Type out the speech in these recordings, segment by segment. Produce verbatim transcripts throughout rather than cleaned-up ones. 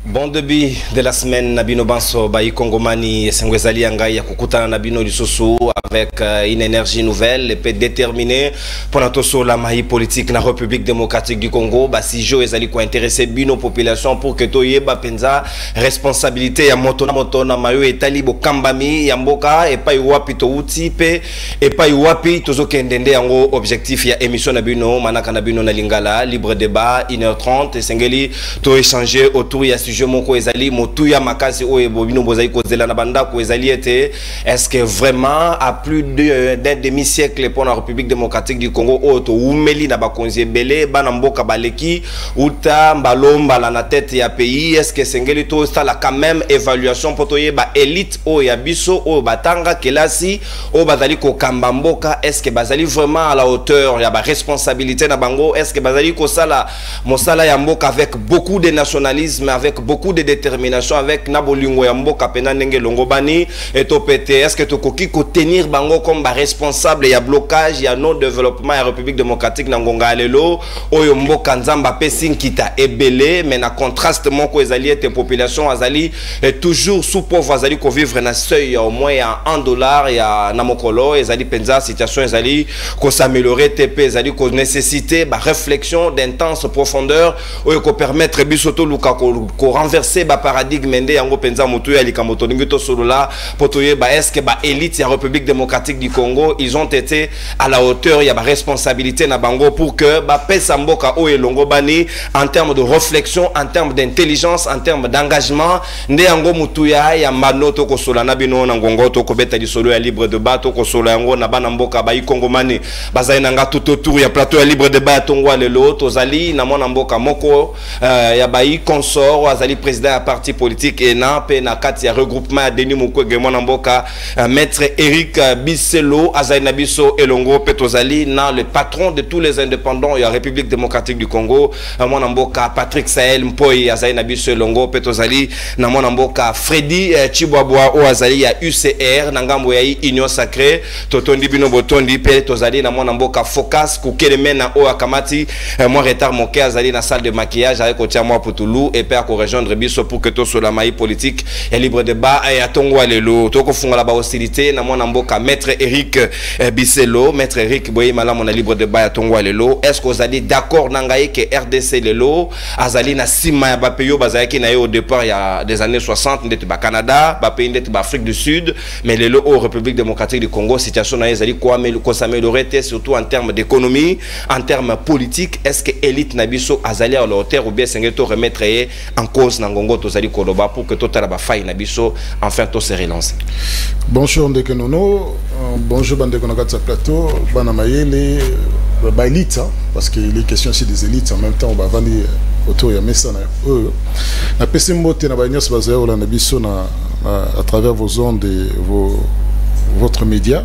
Bon début de la semaine, Nabino Banso, Bayi Kongomani, Sengwezali Anga, Yakukutana Nabino Lisusu, avec euh, une énergie nouvelle, et peut déterminer pour notre la maille politique dans la République démocratique du Congo, bah si jo ezali ko intéresser bino population pour que to yeba penza responsabilité ya moto na moto na mayo etali bo kambami ya mboka et pa iwapi to uti pe et pa iwapi tozo kendende yango objectif ya émission na bino manaka na bino na lingala libre débat une heure trente et sengeli to échanger autour ya sujet moko ezali motuya makasi o ebobino bozali kozela na banda ko ezali ete est-ce que vraiment à plus de d'un demi-siècle pour la République démocratique du Congo auto umeli na bakonzi belé bana mboka baleki uta mbalomba la na tête ya pays est-ce que sengeli to ça la quand même évaluation pour toye ba élite o ya biso o batanga kelasi o bazali ko kamba mboka est-ce que bazali vraiment à la hauteur ya ba responsabilité na bango est-ce que bazali ko sala mosala ya mboka avec beaucoup de nationalisme avec beaucoup de détermination avec nabolingo ya mboka pena ndenge longo bani et to pété est-ce que to koki ko tenir bango comme ba responsable ya blocage ya non développement ya République démocratique na ngonga lelo oyo mboka nzamba pesi nkita ebele mais na contraste moko ezali ete population azali est toujours sous pauvre azali ko vivre na seuil au moins ya un dollar ya na mokolo ezali penza situation ezali ko s'améliorer tp ezali ko nécessité ba réflexion d'intense profondeur oyo ko permettre bisoto luka ko ko renverser ba paradigme ndé yango penza moto ya likamoto ngito solo là potoye ba est-ce que ba élite ya République démocratique du Congo ils ont été à la hauteur ya ba responsabilité na bango pour que ba pesa mboka o elongo bani en termes de réflexion en termes d'intelligence en termes d'engagement ndé yango mutuya ya manoto ko sola na bino na ngongo to ko beta di solo ya libre débat to ko sola yango na bana mboka ba ikongomani bazali nanga tout autour ya plateau ya libre débat tongwa lelo tozali na mona mboka moko uh, ya ba consort azali président ya parti politique et na pe na kati ya regroupement ya Denis Mukwege mona mboka uh, maître Eric uh, Biselo azali na biso elongo pe tozali na le patron de tous les indépendants ya République démocratique du Congo uh, mona mboka Patrick Sahel Mpoyi azali na biso elongo pe tozali na mona mboka Freddy uh, Chibwabwa o azali ya U C R na ngambo ya Union Sacrée totondi bino botondi pe tozali na mona mboka Focus kukeleme na o akamati uh, moi retard moke azali na salle de maquillage avec otia moi Putulu et père ko rejoindre biso pour que to sur la maille politique et libre débat et atongwa lelo to ko funga la ba hostilité na mona mboka maître Eric uh, Biselo maître Eric boyi malamu na libre débat atongwa lelo est-ce que vous allez d'accord nangaye que R D C lelo azali na sima ya ba peyo bazaki na yo au départ il y a des années soixante ndete ba Canada ba pays ndete ba Afrique du Sud mais lelo au République démocratique du Congo situation na ezali ko améliorer ko s'améliorer surtout en termes d'économie en termes politiques est-ce que élite na biso azali à la hauteur ou bien sengeto remettre en cause nangongo tozali koloba pour que totala ba faille na biso enfin to se relance. Bonjour Ndeke Nono, bonjour bande konakatsa plateau bana mayele ba élite parce que les questions aussi des élites en même temps on va vendre autour ya mesa na eux na pesi mbote na ba nyos bazaya ola na biso na à travers vos ondes et vos votre média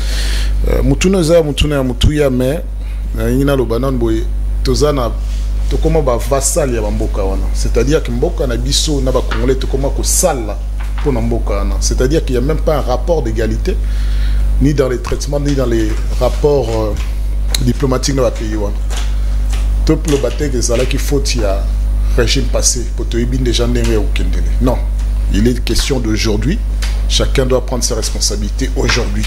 mutuna za mutuna ya mutuya mais ina lo banan boy tozana to comment ba vassal ya mboka wana c'est-à-dire que mboka na biso na ba congolais to comment ko sala pour mboka wana c'est-à-dire qu'il y a même pas un rapport d'égalité ni dans les traitements ni dans les rapports euh, diplomatiques dans le pays wana to le baté que ça là qu'il faut il y a régime passé pour te ibine déjà ndenge au kendele non il est question d'aujourd'hui chacun doit prendre ses responsabilités aujourd'hui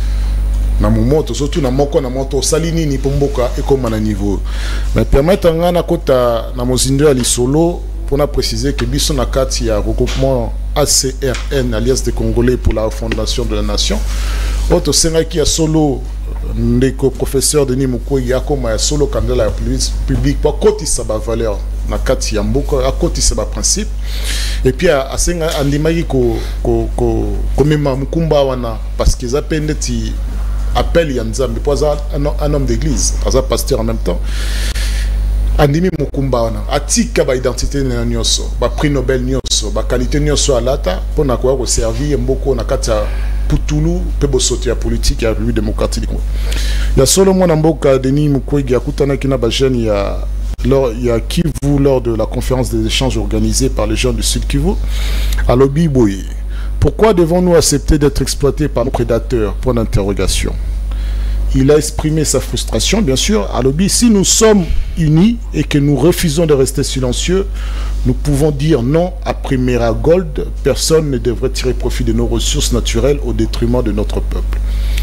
na moment surtout na moko na moto salini ni pomboka et comme na niveau mais permettre ngana kota na mozindo ya lisolo pour na préciser que biso na kati ya regroupement A C R N Alliance des Congolais pour la fondation de la nation auto senga qui a solo ndeko professeur Denis Mukwege ya koma ya solo candidat la public pour côté sa ba valeur na kati ya mboka à côté sa ba principe et puis a senga andimaki ko ko ko komema mukumba wana parce qu'ils appellent ti appel Yanzambe pour un, un homme d'église, un pasteur en même temps. Andimi mukumba wana atika ba identité na nyoso, ba prix Nobel nyoso, ba qualité nyoso alata pour na kwa ko servir mboko na kata Putulu pe bosote ya politique ya République démocratique. Ya solo mwana mboka Denis Mukwege akutana kina ba jeune ya lors il y a Kivu lors de la conférence des échanges organisée par les jeunes du Sud Kivu à Lobi Boye. Pourquoi devons-nous accepter d'être exploités par nos prédateurs? Point d'interrogation. il a exprimé sa frustration, bien sûr. À l'objet, si nous sommes unis et que nous refusons de rester silencieux, nous pouvons dire non à Primera Gold. Personne ne devrait tirer profit de nos ressources naturelles au détriment de notre peuple.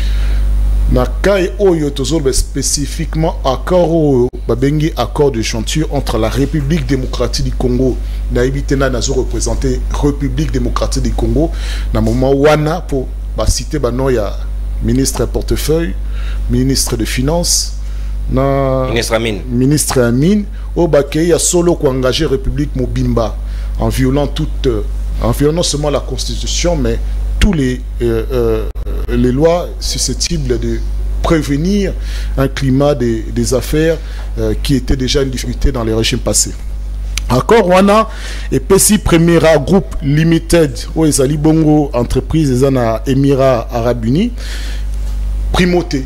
Nakai Oyo Tozolbe spécifiquement accord babengi accord de chantier entre la République démocratique du Congo na ibitena nazo représenter République démocratique du Congo na moment wana pour ba citer ba no ya ministre portefeuille, ministre de finances, na ministre Amine, ministre Amine au baké ya solo ko engager République Mobimba en violant toute en violant non seulement la constitution mais tous les, euh, euh, les lois susceptibles de prévenir un climat des, des affaires euh, qui était déjà une difficulté dans les régimes passés. Accord Wana et P C Primera Group Limited, où ils allaient bongo entreprise ils en Émirats Arabes Unis, primauté,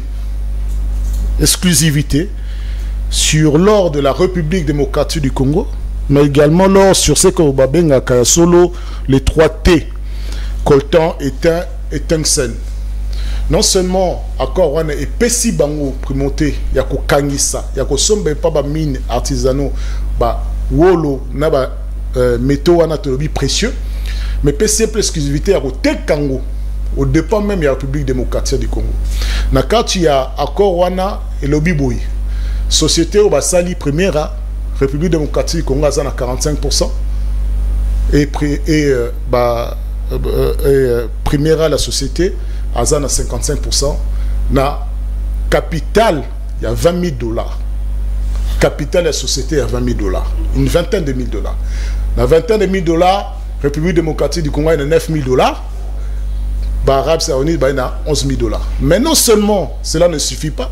exclusivité sur l'or de la République démocratique du Congo, mais également l'or sur ce que Babenga Kayasolo, les trois T. Coltan est un étincelle. Non seulement accord wana et pesi bango primauté ya ko kangisa ya ko sombe pa ba mine artisanaux ba wolo na ba euh, métaux wana tolobi précieux mais pesi plus exclusivité ya ko tekango au dépend même de la République démocratique du Congo. Na quand il y a accord wana et lobby boy société au basali première République démocratique du Congo à quarante-cinq pour cent et et euh, bah Euh, euh, Primera la société à cinquante-cinq pour cent na capital il y a vingt mille dollars capital la société à vingt mille dollars une vingtaine de mille dollars la vingtaine de mille dollars République démocratique du Congo il y a neuf mille dollars Arabie Saoudite il y a onze mille dollars mais non seulement cela ne suffit pas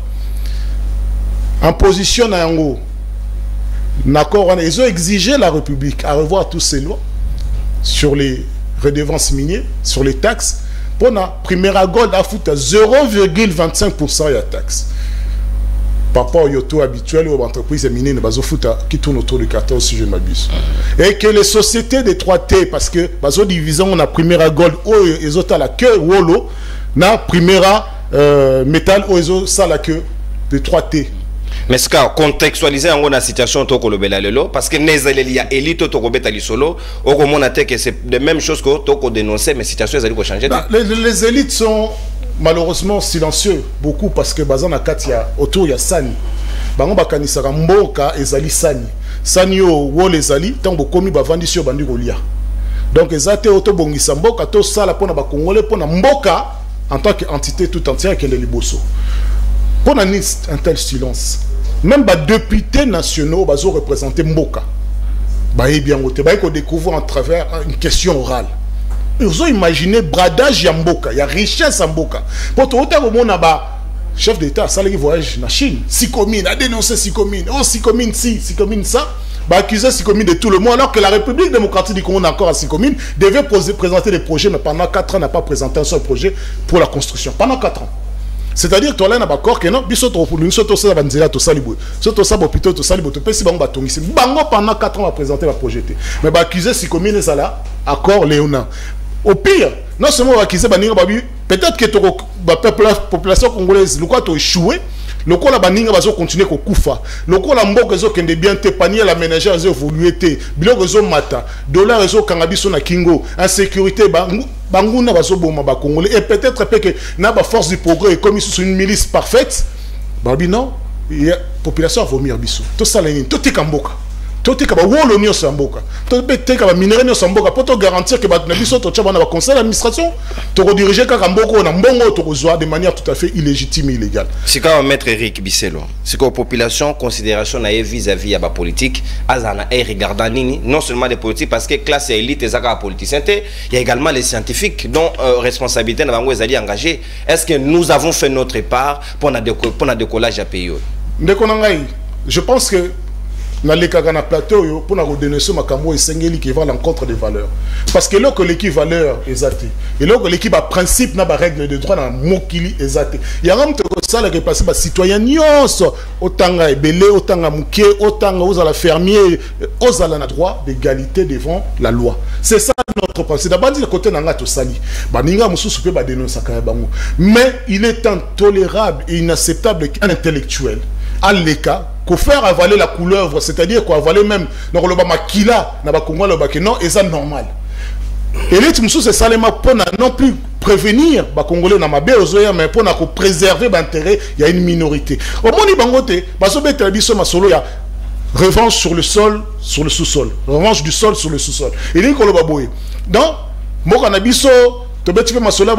en position na yango d'accord ils ont exigé la République à revoir tous ces lois sur les redevances minières, sur les taxes, pour la Primera Gold à foutre à zéro virgule vingt-cinq pour cent de taxes. Par rapport au taux habituel aux entreprises minières qui tournent autour de quatorze si je ne m'abuse. Et que les sociétés des trois T, parce que la division on a Primera Gold, ils ont la queue, Wolo, na Primera euh, Metal, ils ont ça la queue de trois T. Mais ce cas contextualiser en la situation to kolobela lelo parce que nezali ya élite to kobeta lisolo au komona te que c'est de même chose que to ko dénoncer mais situation ezali ko changer. Les, les élites sont malheureusement silencieux beaucoup parce que bazana katia autour ya sani bango bakanisa mboka ezali sani sani yo wo les ali tango komi bavandi sur bandi kolia donc ezate auto bongisa mboka to sala pona ba congolais pona mboka en tant qu'entité tout entière que les liboso pona un tel silence. Même les députés nationaux ils ont représenté Mboka. Ils ont découvert à travers une question orale. Ils ont imaginé bradage à Mboka, il y a richesse à Mboka. Pour tout le monde, chef d'État, ça les voyage en Chine. Sikomine, a dénoncé Sikomine. Oh, Sikomine, si, Sikomine, ça. Bah, accuser Sikomine de tout le monde, alors que la République démocratique du Congo, encore à Sikomine, devait présenter des projets, mais pendant quatre ans, n'a pas présenté un seul projet pour la construction. Pendant quatre ans. C'est-à-dire que toi là n'a pas encore que non biso to pour nous soto ça banzela to salibo soto ça hôpital to salibo to pesi bango batongisi bango pendant quatre ans à présenter la projeté mais ba accuser si commune ça là accord Léona au pire non seulement accuser baninga babi peut-être que to ba population congolaise le quoi to échoué le quoi la baninga bazo continuer ko kufa le quoi la mboka zo kende bien te panier la ménagère zo évoluer te biloko zo mata dollar zo kangabiso na kingo insécurité ba banguna bazo boma ba congolais et peut-être que na ba force du progrès comme ils sont une milice parfaite babi non il y a population à vomir biso to saleni to tikamboka to tika ba wolo nyo samboka to beteka ba minere nyo samboka pour te garantir que ba na biso to tchaba na ba conseil d'administration to rediriger kaka mboko na mbongo to kozwa de manière tout à fait illégitime et illégale. C'est quand maître Eric Bisselo c'est que la population considération na vis-à-vis ya ba politique azana et regardant nini non seulement des politiques parce que classe et élite ezaka politiciens il y a également les scientifiques dont euh, responsabilité na bango ezali engagé. Est-ce que nous avons fait notre part pour na pour na décollage à pays? Ndeko nangai je pense que na les kaka na plateau yo pour na redénoncer makambo esengeli qui va l'encontre des valeurs parce que là que l'équipe valeur exacte et là que l'équipe a principe na ba règle de droit na mokili exacte ya ngam to ça la que passer ba citoyen nyonso otanga ebele otanga muke otanga aux la fermier aux la na droit d'égalité devant la loi. C'est ça notre pensée. D'abord dire côté nanga to sali ba ninga mususu pe ba dénoncer ka bango mais il est intolérable et inacceptable qu'un intellectuel à l'écart qu'on faire avaler la couleuvre, c'est-à-dire qu'on avaler même donc le makila na ba kongo le ba non et ça normal. Et les tumusu c'est seulement pour non plus prévenir ba congolais na mabe ozoya mais pour na ko préserver l'intérêt il y a une minorité. Au moni bangote baso betra biso masolo ya revanche sur le sol sur le sous-sol, revanche du sol sur le sous-sol. Et les kolo baboye. Donc moko na biso c'est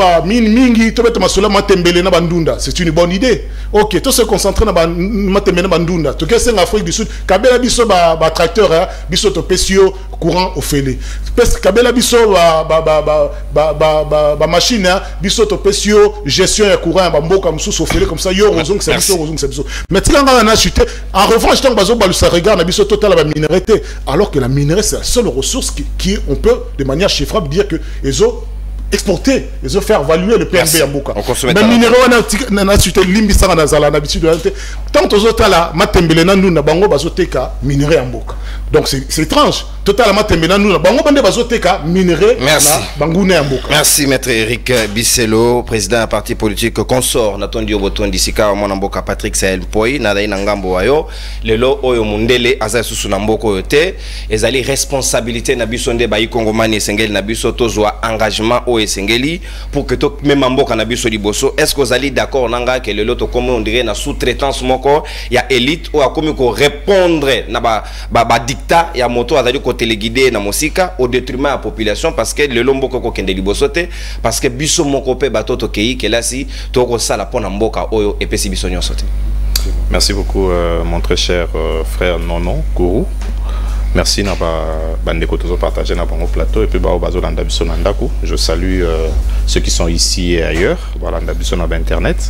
une bonne idée. Ok, tout se concentrer dans le bandunda. Tout ce en Afrique du Sud, Kabela biso ba tracteur, biso to pesio courant au fêlé. Kabela biso ba ba ba ba ba ba machine, biso to pesio gestion ya courant ba mboka mususu au fêlé comme ça. Yo rozong c'est biso rozong c'est biso. Mais tu l'as na chuté. En revanche, tant bazo balu ça regarde biso total la minéralité. Alors que la minerai c'est la seule ressource qui, qui on peut de manière chiffrable dire que les eaux exporter, ils ont fait valuer le P N B en Boka. Mais minéraux, on a suité l'imbisan dans la l'habitude. Tant aux autres là, matembele na nous na bango bazoteka minéraux en Boka. Donc c'est étrange. Totalement matembele nous na bango bande bazoteka minéraux na bangoune en Boka. Merci maître Eric Bisselo, président du parti politique consort Natondi Oboton disika mon Mboka Patrick Sahel Poi na dai ngambo wayo lelo oyo mundele aza susu na mboko yote ezali responsabilité na biso nde bayi kongomani esengeli na biso tozwa engagement Sengeli pour que tout même mboka na biso liboso est-ce que vous allez d'accord nanga que le lot comme on dirait na sous-traitance moko ya élite ou a comme ko répondre na ba ba, ba dictat ya moto azali ko téléguider na mosika au détriment de la population parce que le lomboko ko kende liboso te parce que biso moko pe bato to kei que là si to ko sala pona mboka oyo et pesi biso nyonso te. Merci beaucoup euh, mon très cher euh, frère Nono Kourou. Merci na ba bande ko tozo partager na bango plateau et puis ba bazo landa biso na ndako. Je salue euh, ceux qui sont ici et ailleurs. Voilà landa biso na internet.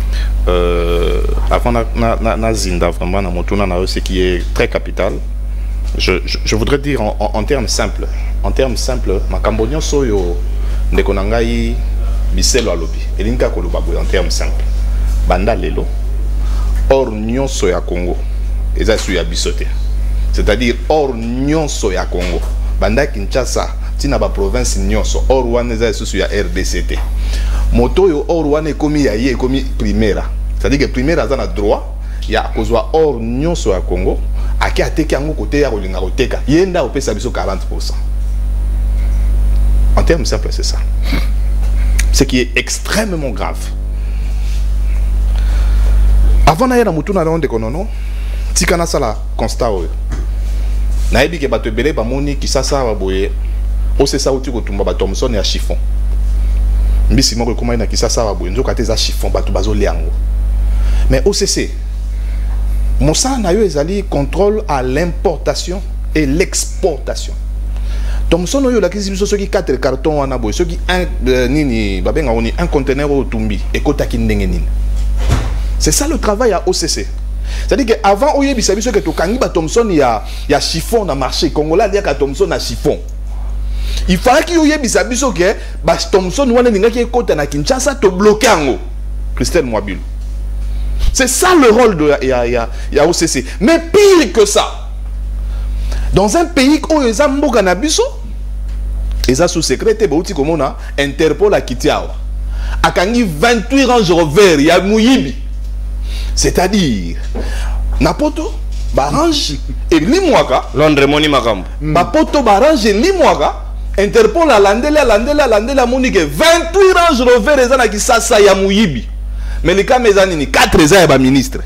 Euh avant na na na zinda vraiment na motuna na ce qui est très capital. Je, je je voudrais dire en, en, en termes simples. En termes simples, makambo nyonso yo ndeko na ngai Bisselo alobi. Elinka ko loba en termes simples. Banda lelo or nyonso ya Congo eza su ya bisote. C'est-à-dire hors nyonso ya Congo banda Kinshasa tina ba province nyonso hors wana eza susu ya R D C T moto yo hors wana ekomi ya ye ekomi primera c'est-à-dire que primera aza na droit ya kozwa hors nyonso ya Congo aki ateki yango côté ya kolinga koteka yenda opesa biso quarante pour cent. En termes simples c'est ça. Ce qui est extrêmement grave. Avant na ya na mutu na ronde konono tika na sala constat oyo na yebi ke bato ebele bamoni kisasa baboye osesa uti kotumba ba Thomson ya chiffon mbisi moko ekoma na kisasa baboye nzoka te za chiffon bato bazolia yango mais O C C mosala na yo ezali contrôle à l'importation et l'exportation. Thomson oyo lakisi biso soki quatre cartons wana boye soki un euh, nini babenga oni un conteneur otumbi ekotaki ndenge nini. C'est ça le travail à O C C. C'est-à-dire qu'avant, on y a que tu as Thomson, il y a chiffon dans le marché. Congolais, il y a Thomson à chiffon. Il fallait qu'il y ait que Thomson, il y a Kinshasa, tu bloqué en Christelle Mouabile. C'est ça le rôle de la O C C. Mais pire que ça, dans un pays où il y a un cannabis, il y a sous-secrétaire, il y a Interpol à Kitiawa. Il y a vingt-huit Range Rover, il y a Mouyibi. C'est-à-dire, Napoto, Barange et Limouaka. Londres, Moni Makambo. Napoto, Barange et Limouaka. Interpol à Landela, Landela, Landela, Monique. vingt-huit Range Rover, les gens qui savent ça, Yamouyibi. Mais les cas, mes amis, quatre ans, il y a ministre.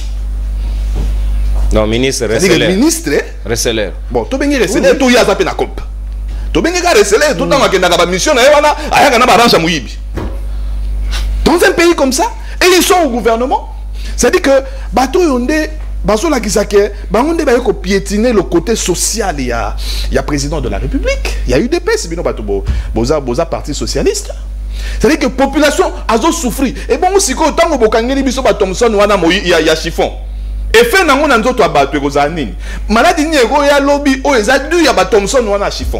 Non, ministre, Resseler. Ministre, Resseler. Bon, tu veux Resseler, tu y as tapé la coupe. Tu veux Resseler, tout le temps, il y a une mission, il y a un Barange à Mouyibi. Dans un pays comme ça, et ils sont au gouvernement. C'est-à-dire que bateau yonde baso la kisake bangonde ba ko piétiner le côté social. Il y a il y a président de la République, il y a U D P, c'est bien bateau boza boza parti socialiste. C'est-à-dire que population a souffri. Et bon aussi quand on bokangeli biso ba Thomson wana mo il y a chiffon. effet nango na nzoto abato ekozala nini maladi ni ego ya lobby o eza du ya ba Thomson wana chiffon.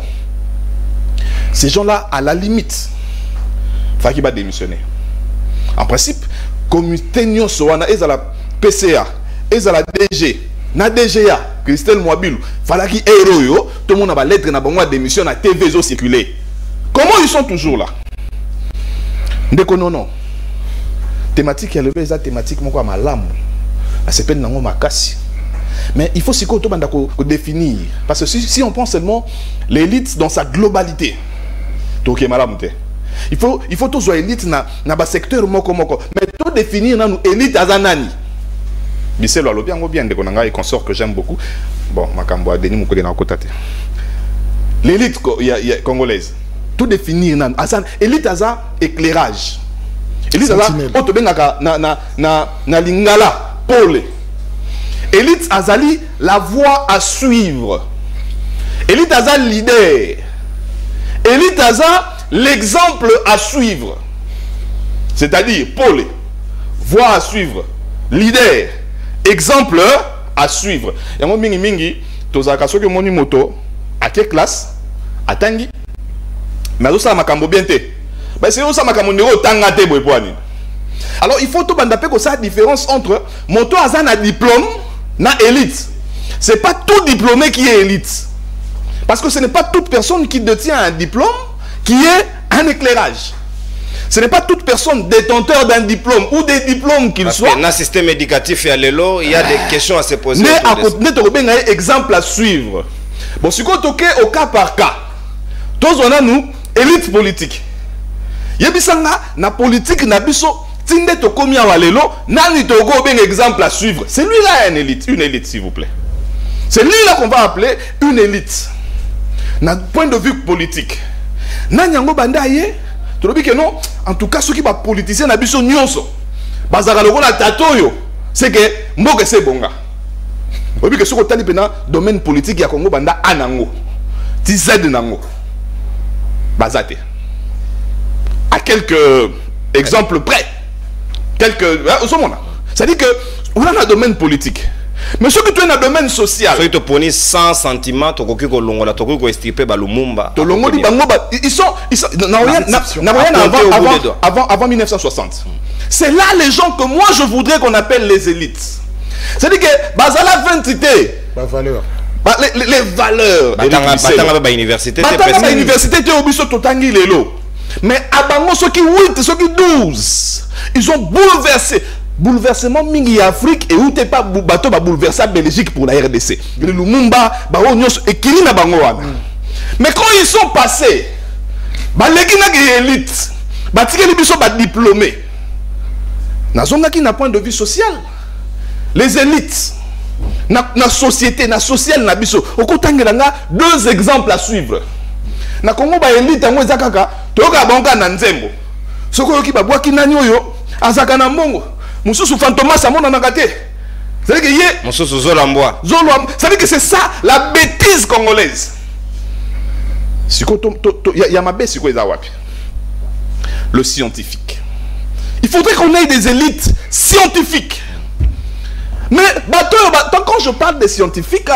Ces gens-là à la limite faki ba démissionner. En principe comité nyonso wana ezala P C A ezala D G na D G A Christelle Mwabilu falaki héros yo tout le monde a ba lettre na bango démission na T V zo circuler. Comment ils sont toujours là? Ndeko non non. Thématique ya levé eza thématique moko malamu. A sepel nango makasi. Mais il faut si ko to banda ko définir parce que si, si on prend seulement l'élite dans sa globalité. Donc malamu te. Il faut il faut toujours élite na na ba secteur moko moko mais to définir na nous élite azanani. Biselo alobi yango bien ndeko nanga et consort que j'aime beaucoup. Bon makambo a Denis Mukwege na kotate. L'élite congolaise tout définir nan azan élite aza éclairage. Élite aza auto bengaka na na na na lingala pole. Élite azali la voie à suivre. Élite aza leader. Élite aza l'exemple à suivre. C'est-à-dire pole, voie à suivre, leader, exemple à suivre. Yango mingi mingi tozaka soki moni moto à quelle classe atangi mais ça makambo bien té bah c'est ça makambo ndeko tanga té boy poani. Alors il faut tout bandaper que ça différence entre moto azana diplôme na élite. C'est pas tout diplômé qui est élite. Parce que ce n'est pas toute personne qui détient un diplôme qui est un éclairage. Ce n'est pas toute personne détenteur d'un diplôme ou des diplômes qu'il soit. Dans le système éducatif et à l'élo, il y a des questions à se poser. Mais à côté de un exemple à suivre. Bon, si on toque au cas par cas, tous on a nous élite politique. Yebisanga na politique na biso tinde to komi à l'élo, nani to go ben exemple à suivre. C'est lui là une élite, une élite s'il vous plaît. C'est lui là qu'on va appeler une élite. Na point de vue politique. Nani yango bandaye tu dis que non, en tout cas, ceux qui sont politiciens, ils sont nyonso. Bazaka lokola tatoyo, c'est que mboke c'est bonga. Vous voyez que ce que tu as dit dans le domaine politique, il y a Congo banda anango, tized nango, bazate. À quelques exemples près, quelques, c'est-à-dire que on a un domaine politique. Mais ce que tu es dans le domaine social, tu te prenais sans sentiment, tu as longola, tu as estirpé Lumumba. Ils sont, ils sont, n'a rien, n'a rien avant, avant, avant, avant mille neuf cent soixante. C'est là les gens que moi je voudrais qu'on appelle les élites. C'est-à-dire que Bazala vingt-ité, la valeur, les, les, les valeurs. Batanga ba université, Batanga ba université, tu es obligé de tanguer les lots. Mais à Bango, ceux qui huit, ceux qui douze, ils ont bouleversé. Bouleversement mingi Afrique et où t'es pas bateau ba bouleverser la Belgique pour la R D C. Le Lumumba, ba onyos et kili na bango wana. Mais quand ils sont passés, ba legina ki élite, ba tikeli biso ba diplômé. Na zonga ki na point de vue social. Les élites na na société, na social na biso. Okotangela nga deux exemples à suivre. Na Congo ba élite ngo ezakaka, toyoka bango na nzembo. Soko yoki ba bwaki nani oyo, azaka na mbongo. Moussou Fantomas à mon anagaté. C'est-à-dire que yé. Moussou Zolamboa. Zolamboa. C'est-à-dire que c'est ça la bêtise congolaise. Il y a ma baisse sur le scientifique. Il faudrait qu'on ait des élites scientifiques. Mais quand je parle des scientifiques,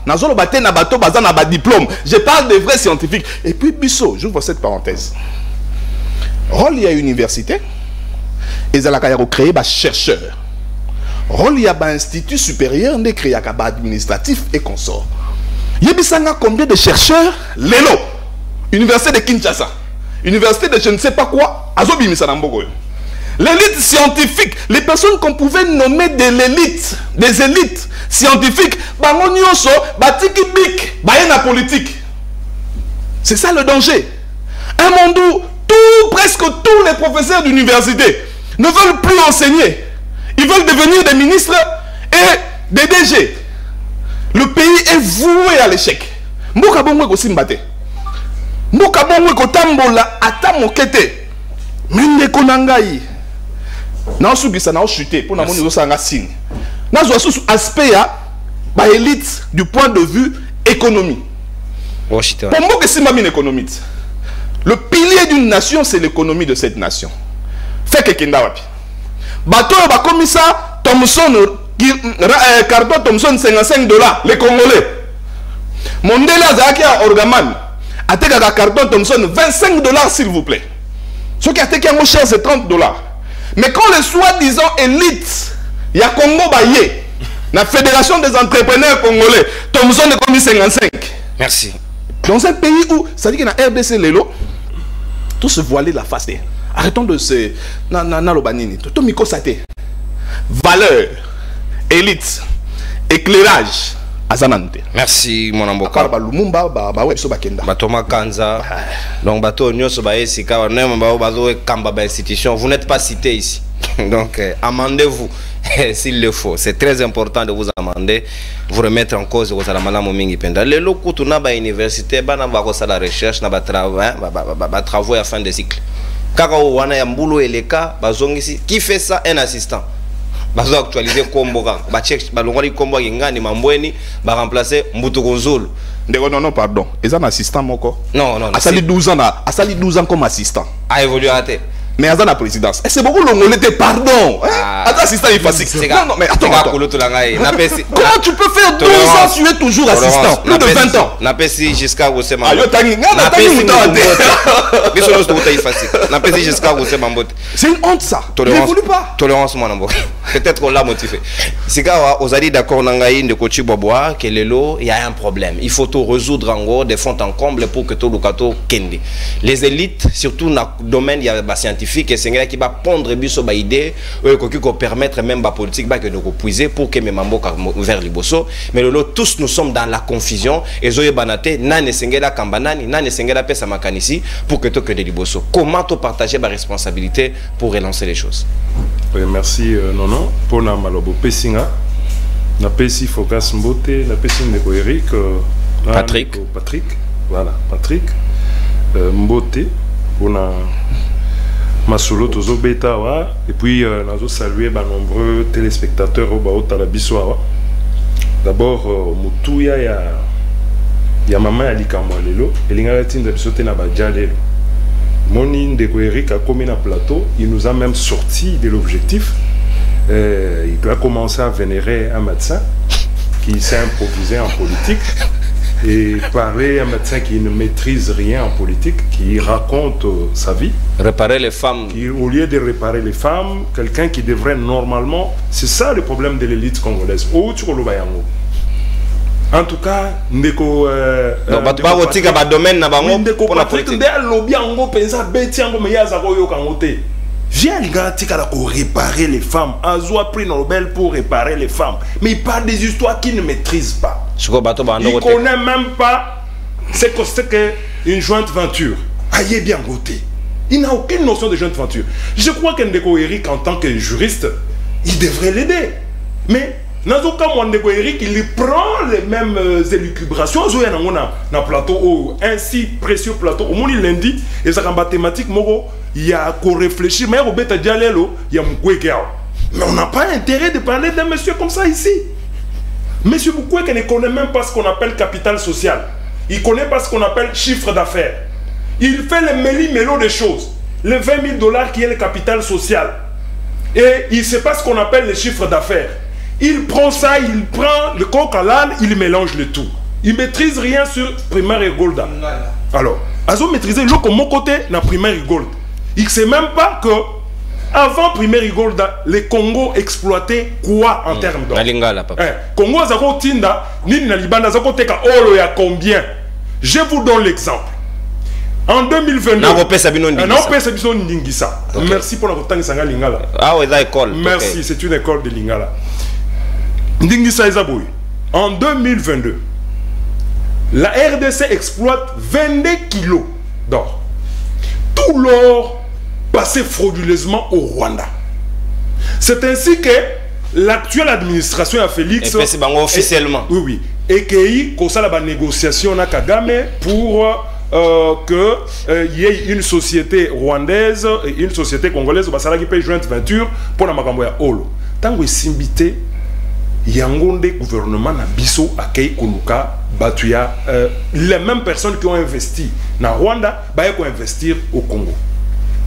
je parle des vrais scientifiques. Et puis Bissot, j'ouvre cette parenthèse. Rôle, il y a une université. Et ça a créé des chercheurs. Il y a un institut supérieur de créé un administratif et consort. Il y a combien de chercheurs? Lélo, Université de Kinshasa, Université de je ne sais pas quoi, Azobi Misanambogo. L'élite scientifique, les personnes qu'on pouvait nommer de l'élite, des élites scientifiques, Bangonioso, Batiki Bik, Bayena politique. C'est ça le danger. Un monde où tout, presque tous les professeurs d'université ne veulent plus enseigner. Ils veulent devenir des ministres et des D G. Le pays est voué à l'échec. Mboka bongwe ko simbate. Mboka bongwe ko tambola ata mokete. Mende konangai. Na osugisa na ochuter pour na moni zo sanga signe. Na zo sous aspect ya ba élite du point de vue économie. Pour mboka simbami économie. Le pilier d'une nation c'est l'économie de cette nation. Fait que kenda wapi. Bato ba komisa Thomson qui euh, carton Thomson cinquante-cinq dollars les Congolais. Mondele Azaki à Orgaman a été un carton Thomson vingt-cinq dollars s'il vous plaît. Ce qui a été un cher c'est trente dollars. Mais quand les soi-disant élites, il y a Congo Baye, la Fédération des entrepreneurs congolais, Thomson est commis cinquante-cinq. Merci. Dans un pays où, ça dit qu'il y a un R D C Lelo, tout se voiler la face. Arrêtons de se... Na na na lobanini. Tout miko sate. Valeur, élite, éclairage, azanante. Merci mon amboka. Ba Lumumba ba ba weso bakenda. Ba Thomas Kanza. Donc bato nyoso ba esika ba nem ba bazo kamba ba institution. Vous n'êtes pas cité ici. Donc euh, amendez-vous s'il le faut. C'est très important de vous amender, vous remettre en cause vos alamala momingi penda. Le loko tuna ba université ba na ba ko la recherche na ba travail ba ba travaux à fin de cycle. Kaka wana ya mbulo eleka bazongisi qui fait ça un assistant. Bazo actualiser kombo ka ba check ba longoli kombo ngani mambweni ba remplacer Mbutu Gonzulu. Non non pardon, ils ont un assistant moko. Non non. A sali douze ans là, a sali douze ans comme assistant. A évolué à terre. Mais à la présidence. C'est beaucoup l'ongolais, pardon. Ah, attends, assistant, il est facile. Non, non, mais attends. attends. Comment tu peux faire douze ans, tu es toujours assistant? Plus de vingt ans. N'a pas si jusqu'à vous c'est ma botte. C'est une honte ça. Tolérance. Tolérance, mon amour. Peut-être qu'on l'a motivé. Si vous avez d'accord de Kochi Boboa, que le lot, il y a un problème. Il faut tout résoudre en gros, des fonds en comble pour que tout le cateau kende. Les élites, surtout dans le domaine, il y a des scientifiques et c'est qui va pondre biso ba idée qui va permettre même ba politique ba que de puiser pour que mes mambo vers liboso. Mais le lot, tous nous sommes dans la confusion et zoye banate nane sengela kambanani nane sengela pesa makanisi pour que to que de liboso. Comment to partager ma responsabilité pour relancer les choses? Oui, merci euh, Nono pour na malobo pesinga na pesi Focas Mbote na pesi ndeko Eric euh, Patrick na, Patrick voilà Patrick euh, Mbote pour na Masolo tozo beta wa et puis euh, nazo saluer ba nombreux téléspectateurs au bao talabiso. D'abord euh, mutuya ya ya mama ya likamwa lelo elinga tinda bisote na badja lelo. Moni ndeko Eric a commis na plateau, il nous a même sorti de l'objectif. Euh, il a commencé à vénérer un médecin qui s'est improvisé en politique et parler à un médecin qui ne maîtrise rien en politique, qui raconte euh, sa vie. Réparer les femmes. Qui, au lieu de réparer les femmes, quelqu'un qui devrait normalement... C'est ça le problème de l'élite congolaise. En tout cas, ndeko euh donc ba ba otika ba domaine na bango pour la politique. Ndeko lobby ango penza beti ango me yaza ko yo kangote. Viens les tika la ko réparer les femmes. Azo a pris Nobel pour réparer les femmes. Mais il parle des histoires qu'il ne maîtrise pas. Il ne connaît même pas ce que c'est qu'une jointe venture. Aïe bien goûté. Il n'a aucune notion de jointe venture. Je crois que Ndeko Eric en tant que juriste, il devrait l'aider. Mais Nazoka Mwandeko Eric, il prend les mêmes euh, élucubrations. On a un plateau, oh, un si précieux plateau. Au moins, lundi, et ça, en mathématiques, il y a qu'à réfléchir. Mais il y a Mais on n'a pas intérêt de parler d'un monsieur comme ça ici. Monsieur Mukwege ne connaît même pas ce qu'on appelle capital social. Il ne connaît pas ce qu'on appelle chiffre d'affaires. Il fait le méli-mélo des choses. Les vingt mille dollars qui est le capital social. Et il ne sait pas ce qu'on appelle le chiffre d'affaires. Il prend ça, il prend le coq à l'âne, il mélange le tout. Il ne maîtrise rien sur primaire et gold. Alors, Azo maîtrisait le comme mon côté dans primaire et gold. Il ne sait même pas que avant primaire et gold, les Congo exploitaient quoi en mmh. termes d'or. Eh, Congo Zako Tinda, ni na Libanda Zako Teka Olo ya combien? Je vous donne l'exemple. En deux mille vingt-deux, merci pour notre temps Sanga Lingala. Ah oui, c'est école. Merci, c'est une école de Lingala. Ndingisa Ezaboui. En deux mille vingt-deux, la R D C exploite vingt-deux kilos d'or. Tout l'or passé frauduleusement au Rwanda. C'est ainsi que l'actuelle administration à Félix... Et c'est officiellement. Oui, oui. Et qu'il y a une négociation à Kagame pour... Euh, qu'il euh, y ait une société rwandaise et une société congolaise qui paye jointe venture pour la Makamboya Olo. Tant que Simbité, Yangonde gouvernement na biso akei koluka batuya euh, les mêmes personnes qui ont investi na Rwanda bah qui ont investir au Congo.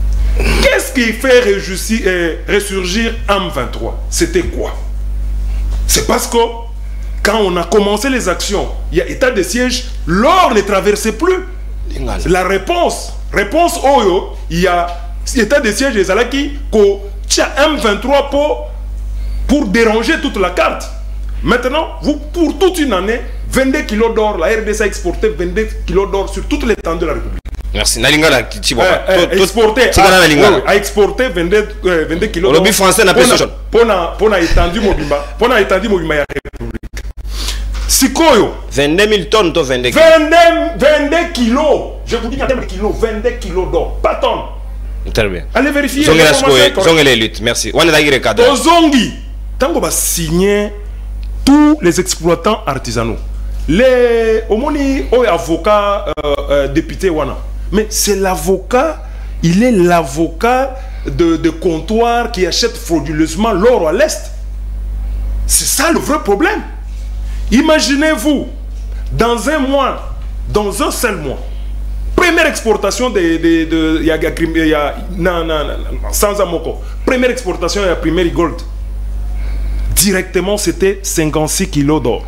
Qu'est-ce qui fait ressurgir, euh, ressurgir M vingt-trois? C'était quoi? C'est parce que quand on a commencé les actions, il y a état de siège, l'or ne traversait plus. La réponse, réponse Oyo, il y a état de siège des Alaki, qu'on tient M vingt-trois pour, pour déranger toute la carte. Maintenant, vous, pour toute une année, vingt-deux kilos d'or, la R D C a exporté vingt-deux kilos d'or sur toute l'étendue de la République. Merci. Nalingala, tu vois. Exporté, a exporté vingt-deux, euh, vingt-deux kilos d'or. Le but français n'a pas besoin. Pour la étendue Mobimba, pour la étendue Mobimba, la République. Sikoyo. vingt-deux mille tonnes, toi, vingt-deux kilos. vingt-deux kilos. Je vous dis en termes de kilos, vingt-deux kilos d'or. Pas tonnes. Très bien. Allez vérifier. Zonge les luttes. Merci. On est d'accord. Zongi. Tant qu'on va signer tous les exploitants artisanaux. Les omoni ou avocat euh, euh, député wana. Mais c'est l'avocat, il est l'avocat de, de comptoir qui achète frauduleusement l'or à l'Est. C'est ça le vrai problème. Imaginez-vous, dans un mois, dans un seul mois, première exportation de... de, de, y a, y a, non, non, non, sans amoko. Première exportation, il y a Primary Gold. Directement, c'était cinquante-six kilos d'or.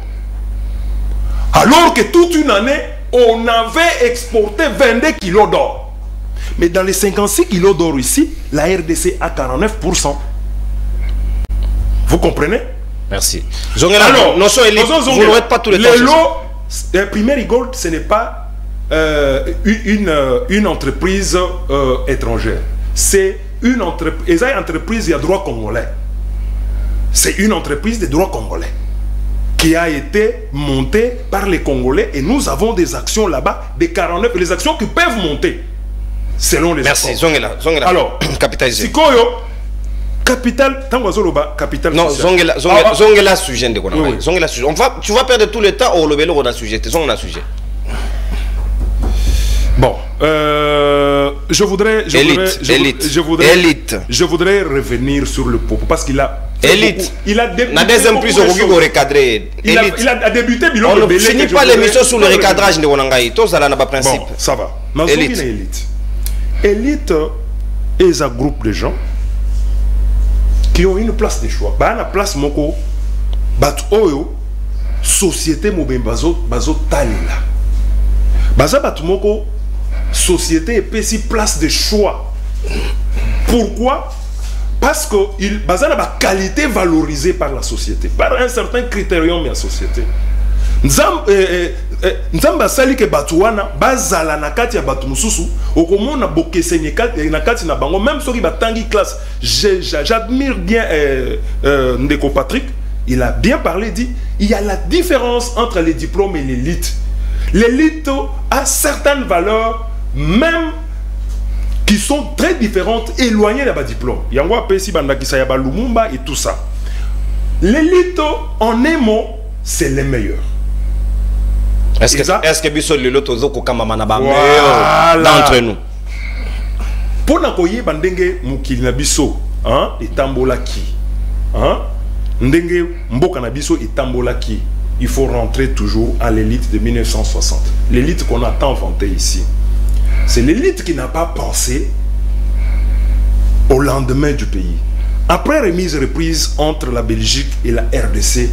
Alors que toute une année, on avait exporté vingt-deux kilos d'or. Mais dans les cinquante-six kilos d'or ici, la R D C a quarante-neuf pour cent. Vous comprenez? Merci. Alors, non, vous n'aurez pas tous les temps. Les lots, Primary Gold, ce n'est pas euh, une, une, une entreprise euh, étrangère. C'est une entreprise, une entreprise de droit congolais. C'est une entreprise de droit congolais qui a été montée par les Congolais et nous avons des actions là-bas, des quarante-neuf, les actions qui peuvent monter selon les Merci. accords. Merci. Alors, capitalisé. Sikoyo, capital, tant que capital. Non, Zongela, Zongela, Zongela sujet de quoi oui, Zongela sujet. On va, tu vas perdre tout le temps au lobelo dans le sujet. C'est Zongela sujet. Bon, euh, je voudrais, je élite, voudrais, je, élite, je voudrais, élite. Je voudrais revenir sur le propos parce qu'il a élite. Beaucoup, il a débuté. La deuxième plus au Rougui recadré. Il, il a débuté. On ne finit pas l'émission sur le recadrage de Wanangaï. Tout ça là n'a pas principe. Bon, ça va. Mais élite. Élite. Élite est un groupe de gens qui ont une place de choix. Bah, la place moko, bat oyo, société mobimbazo, bazo talila. Baza bat moko, société et si place de choix. Pourquoi? Parce que il baza na ba qualité valorisée par la société, par un certain critérium de la société. Nzamba sali ke batuana bazala na kati ya batu mususu okomona bokese na kati na bango même soki batangi classe. J'admire bien euh, euh, Ndeko Patrick, il a bien parlé, dit il y a la différence entre les diplômes et l'élite. L'élite a certaines valeurs même qui sont très différentes, éloignées de la diplôme. Yango apesi bandakisa ya Lumumba et tout ça. L'élite en un mot, c'est les meilleurs. Est-ce que est-ce que biso lelo tozoko kama manaba meilleur d'entre nous? Pour nakoye bandenge mukili na biso, hein, etambola ki. Hein? Ndenge mboka na biso etambola ki. Il faut rentrer toujours à l'élite de mille neuf cent soixante. L'élite qu'on a tant vantée ici. C'est l'élite qui n'a pas pensé au lendemain du pays. Après remise reprise entre la Belgique et la R D C,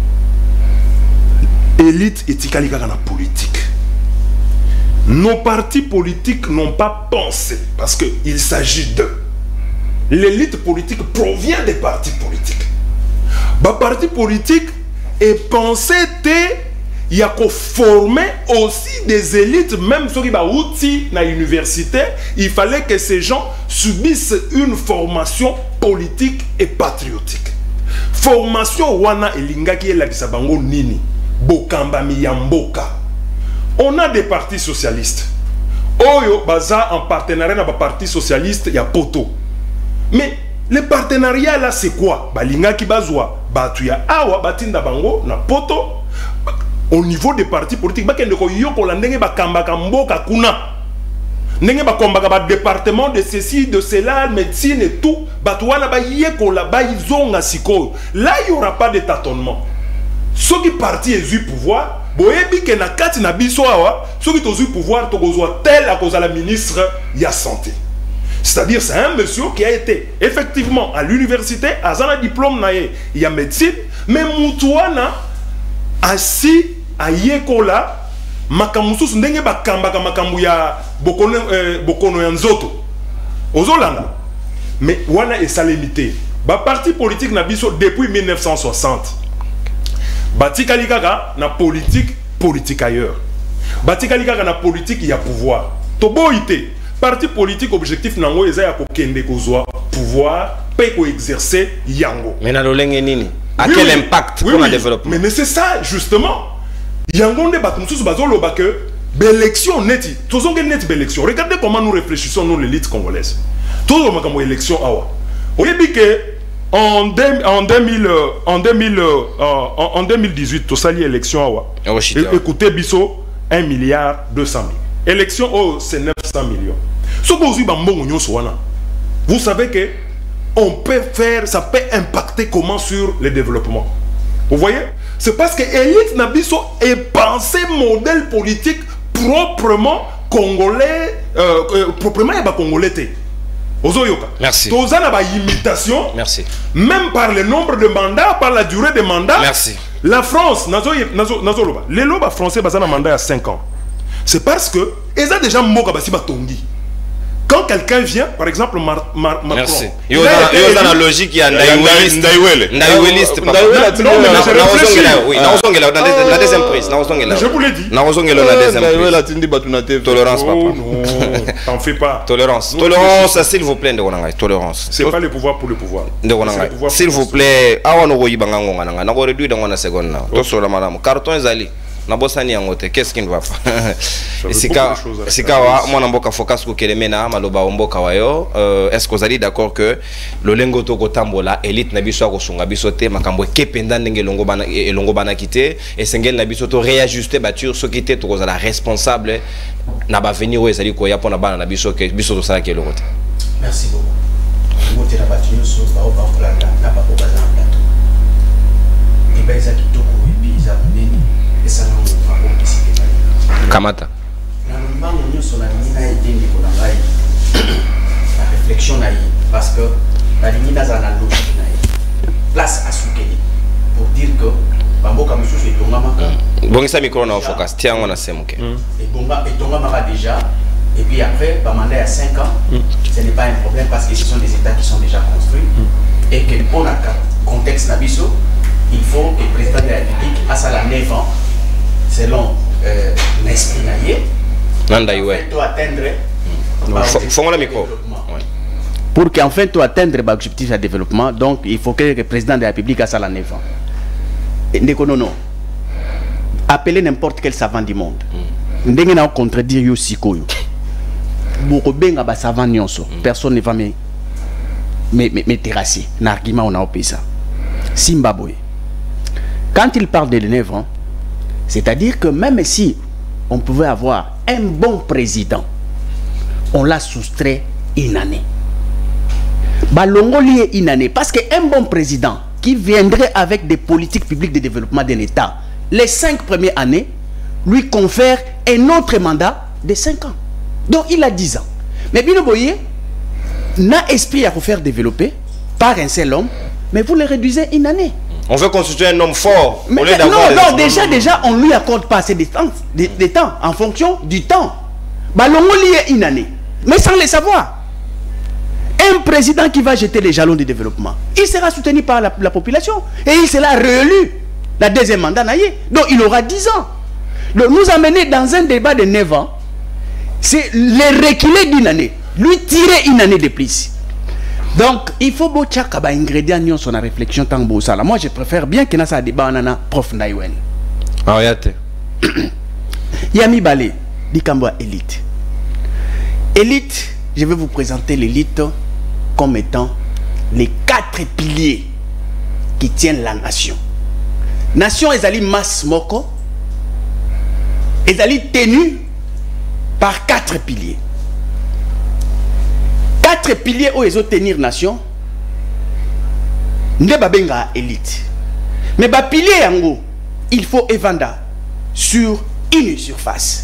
élite et tikalika dans la politique. Nos partis politiques n'ont pas pensé parce qu'il s'agit d'eux. L'élite politique provient des partis politiques. Les partis politiques est pensé il y a qu'à former aussi des élites, même ceux qui sont dans l'université, il fallait que ces gens subissent une formation politique et patriotique. Formation wana elinga qui est la bisabango nini, bokamba miyamboka. On a des partis socialistes. Oyo baza en partenariat avec les partis socialistes, il y a poto. Mais le partenariat là c'est quoi? Balinga ki bazwa, batuya awa batinda bango na poto. Au niveau des partis politiques, il y a des départements de ceci, de cela, médecine et tout. Là, il n'y aura pas de tâtonnement. Ceux qui partis et du pouvoir, ceux qui ont eu pouvoir, tel à cause de la ministre, il y a santé. C'est-à-dire, c'est un monsieur qui a été effectivement à l'université, à un diplôme, il y a médecine, mais mutuana asi ayekola makamususu ndenge bakambaka makambu ya bokono euh, bokono ya nzoto ozolanda mais wana esalemité ba parti politique na biso depuis mille neuf cent soixante batikali kaka na politique politique ailleurs batikali kaka na politique ya pouvoir toboité parti politique objectif nango eza ya kokende kozwa pouvoir pe ko exercer yango mais na lolenge nini à oui, quel oui. impact oui, pour oui. le développement mais c'est ça justement yango nde bato mosusu bazoloba que l'élection neti tozonge neti l'élection regardez comment nous réfléchissons nous l'élite congolaise tout makambo élection awa oyebi que en deux, en deux mille en deux mille euh, en, en deux mille dix-huit to sali élection awa oh, shit, é, écoutez biso un milliard deux cent mille élection oh c'est neuf cents millions ce que vous bambongo nyonso wana vous savez que on peut faire ça peut impacter comment sur le développement vous voyez c'est parce que élite nabiso est pensé modèle politique proprement congolais euh, euh, proprement et ba congolais té ozoyoka merci tozana ba imitation merci même par le nombre de mandats par la durée des mandats merci la France nazo nazo nazo loba les loba français bazana mandat à cinq ans c'est parce que ils ont déjà moka basi batongi quand quelqu'un vient, par exemple, Mar Mar Macron. Merci. Il y a une logique, il y a Ndaïweliste. Ndaïweliste, papa. Non, mais je réfléchis. Oui, la deuxième prise. Je vous l'ai dit. La deuxième prise. Tolérance, papa. Non, t'en fais pas. Tolérance. Tolérance, s'il vous plaît, Tolérance. C'est pas le pouvoir pour le pouvoir. S'il vous plaît, awa no goyi bangango ngana. Na go réduire dans la seconde. To so la madame. Carton ezali. Nabosani yangote, qu'est-ce qui ne va pas? Sika sika wa mwana mboka focus ko kelemena maloba mboka wayo. Est-ce que vous allez d'accord que le lengo to kotambola élite na biso ko sunga biso te makambo kependa ndenge longo bana elongo bana kité et sengel na biso to réajuster bature so kité to kozala responsable na ba venir o ezali ko ya pona bana na biso ke biso to sala ke longote. Merci beaucoup. Ngote na bature so ba o ba planga na ba ko bazana plateau. Diba za kitoko epi za munene. Kamata. La réflexion parce que la ligne n'a pas logique place à soukeli pour dire que Bamboka Moussou fait Tongama. Bon, ça micro na focus. Tiens, on a semké. Et Bonga et Tongama déjà. Et puis après, bah mandat à cinq ans, ce n'est pas un problème parce que ce sont des États qui sont déjà construits et que pour le contexte Nabiso, il faut que le président de la République a ça la neuf ans. Selon euh, l'esprit naïe, pour atteindre le micro. Pour qu'enfin tu atteindre l'objectif de développement, donc il faut que le président de la République a ça la neuf ans. Non, non. Appelez n'importe quel savant du monde. Ndenge na contredire yo sikoyo. Boko benga ba savant nyonso. Personne ne va me me me terrasser. N'argument on a opé ça. Zimbabwe. Quand il parle de neuf ans, c'est-à-dire que même si on pouvait avoir un bon président, on l'a soustrait une année. Balongo lié une année. Parce qu'un bon président qui viendrait avec des politiques publiques de développement d'un État, les cinq premières années, lui confère un autre mandat de cinq ans. Donc il a dix ans. Mais Bino Boye n'a esprit à vous faire développer par un seul homme, mais vous le réduisez une année. On veut constituer un homme fort. Mais, non, non, déjà, déjà, on ne lui accorde pas assez de temps, de, de temps en fonction du temps. Balongo lié une année, mais sans le savoir. Un président qui va jeter les jalons de développement, il sera soutenu par la, la population et il sera réélu la deuxième mandat. Donc il aura dix ans. Donc nous amener dans un débat de neuf ans, c'est le reculer d'une année, lui tirer une année de plus. Donc, il faut que tu aies des ingrédients sur la réflexion. Moi, je préfère bien que ça débat en prof Ndaïwen. Ah, regardez. Yami Balé, dit Kambwa élite. Élite, je vais vous présenter l'élite comme étant les quatre piliers qui tiennent la nation. Nation, est allée masse moko, est allée tenue par quatre piliers. Quatre piliers où ils ont tenir nation, ne babenga élite. Mais ba pilier yango, il faut évanda sur une surface.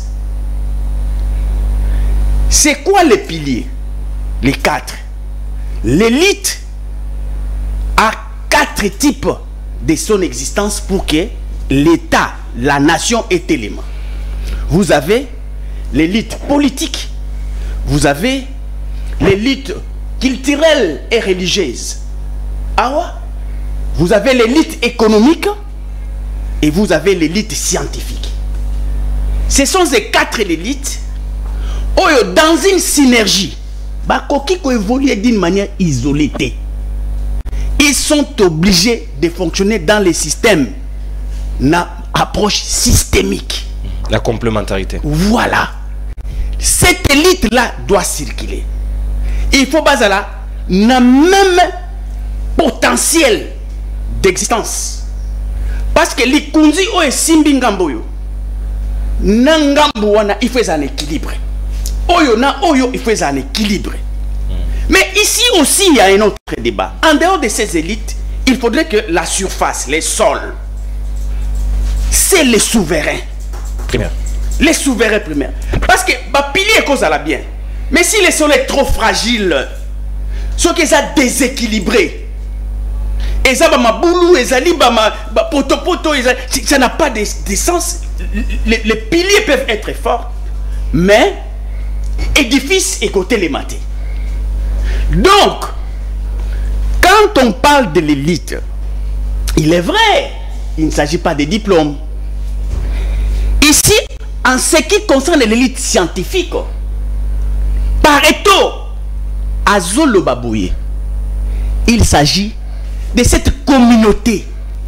C'est quoi les piliers? Les quatre. L'élite a quatre types de son existence pour que l'État, la nation ait élément. Vous avez l'élite politique, vous avez l'élite culturelle et religieuse. Ah ouais? Vous avez l'élite économique et vous avez l'élite scientifique. Ce sont ces quatre élites dans une synergie. Bakoki ko évolue d'une manière isolée. Ils sont obligés de fonctionner dans les systèmes, une approche systémique. La complémentarité. Voilà. Cette élite-là doit circuler. Il faut baser là, n'a même potentiel d'existence. Parce que les kunzi o e simbi ngambo yo. Na ngambo wana il faut un équilibre. Oyo na oyo il faut un équilibre. Mais ici aussi il y a un autre débat. En dehors de ces élites, il faudrait que la surface, les sols, c'est les souverains. Primaire. Les souverains primaires. Parce que bah pilier cause à la bien. Mais si les sols est trop fragile, ce qui est déséquilibré, et ça va ma boulou, et ça ma poto poto, ça n'a pas de, de sens. Les, les piliers peuvent être forts, mais édifice et côté les matés. Donc, quand on parle de l'élite, il est vrai, il ne s'agit pas de diplômes. Ici, en ce qui concerne l'élite scientifique, Pareto, Azolo Babouye, il s'agit de cette communauté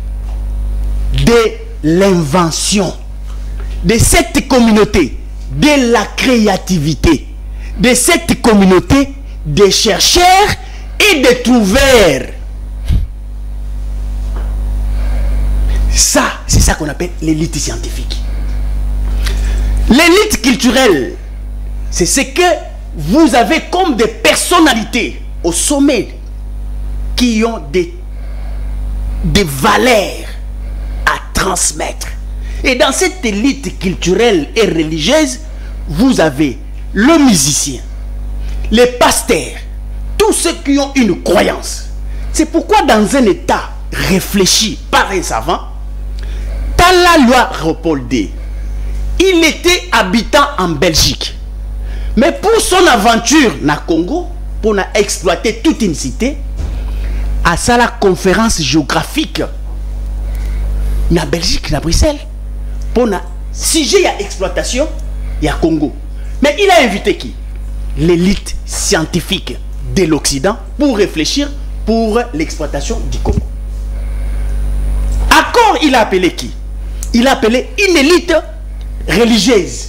de l'invention, de cette communauté de la créativité, de cette communauté des chercheurs et des trouveurs. Ça, c'est ça qu'on appelle l'élite scientifique. L'élite culturelle, c'est ce que vous avez comme des personnalités au sommet qui ont des, des valeurs à transmettre. Et dans cette élite culturelle et religieuse, vous avez le musicien, les pasteurs, tous ceux qui ont une croyance. C'est pourquoi dans un état réfléchi par un savant, dans la loi Léopold, il était habitant en Belgique. Mais pour son aventure na Congo, pour exploiter toute une cité, à ça la conférence géographique na Belgique, na Bruxelles, pour na sujet à exploitation, il y a Congo. Mais il a invité qui? L'élite scientifique de l'Occident pour réfléchir pour l'exploitation du Congo. Accord, il a appelé qui? Il a appelé une élite religieuse.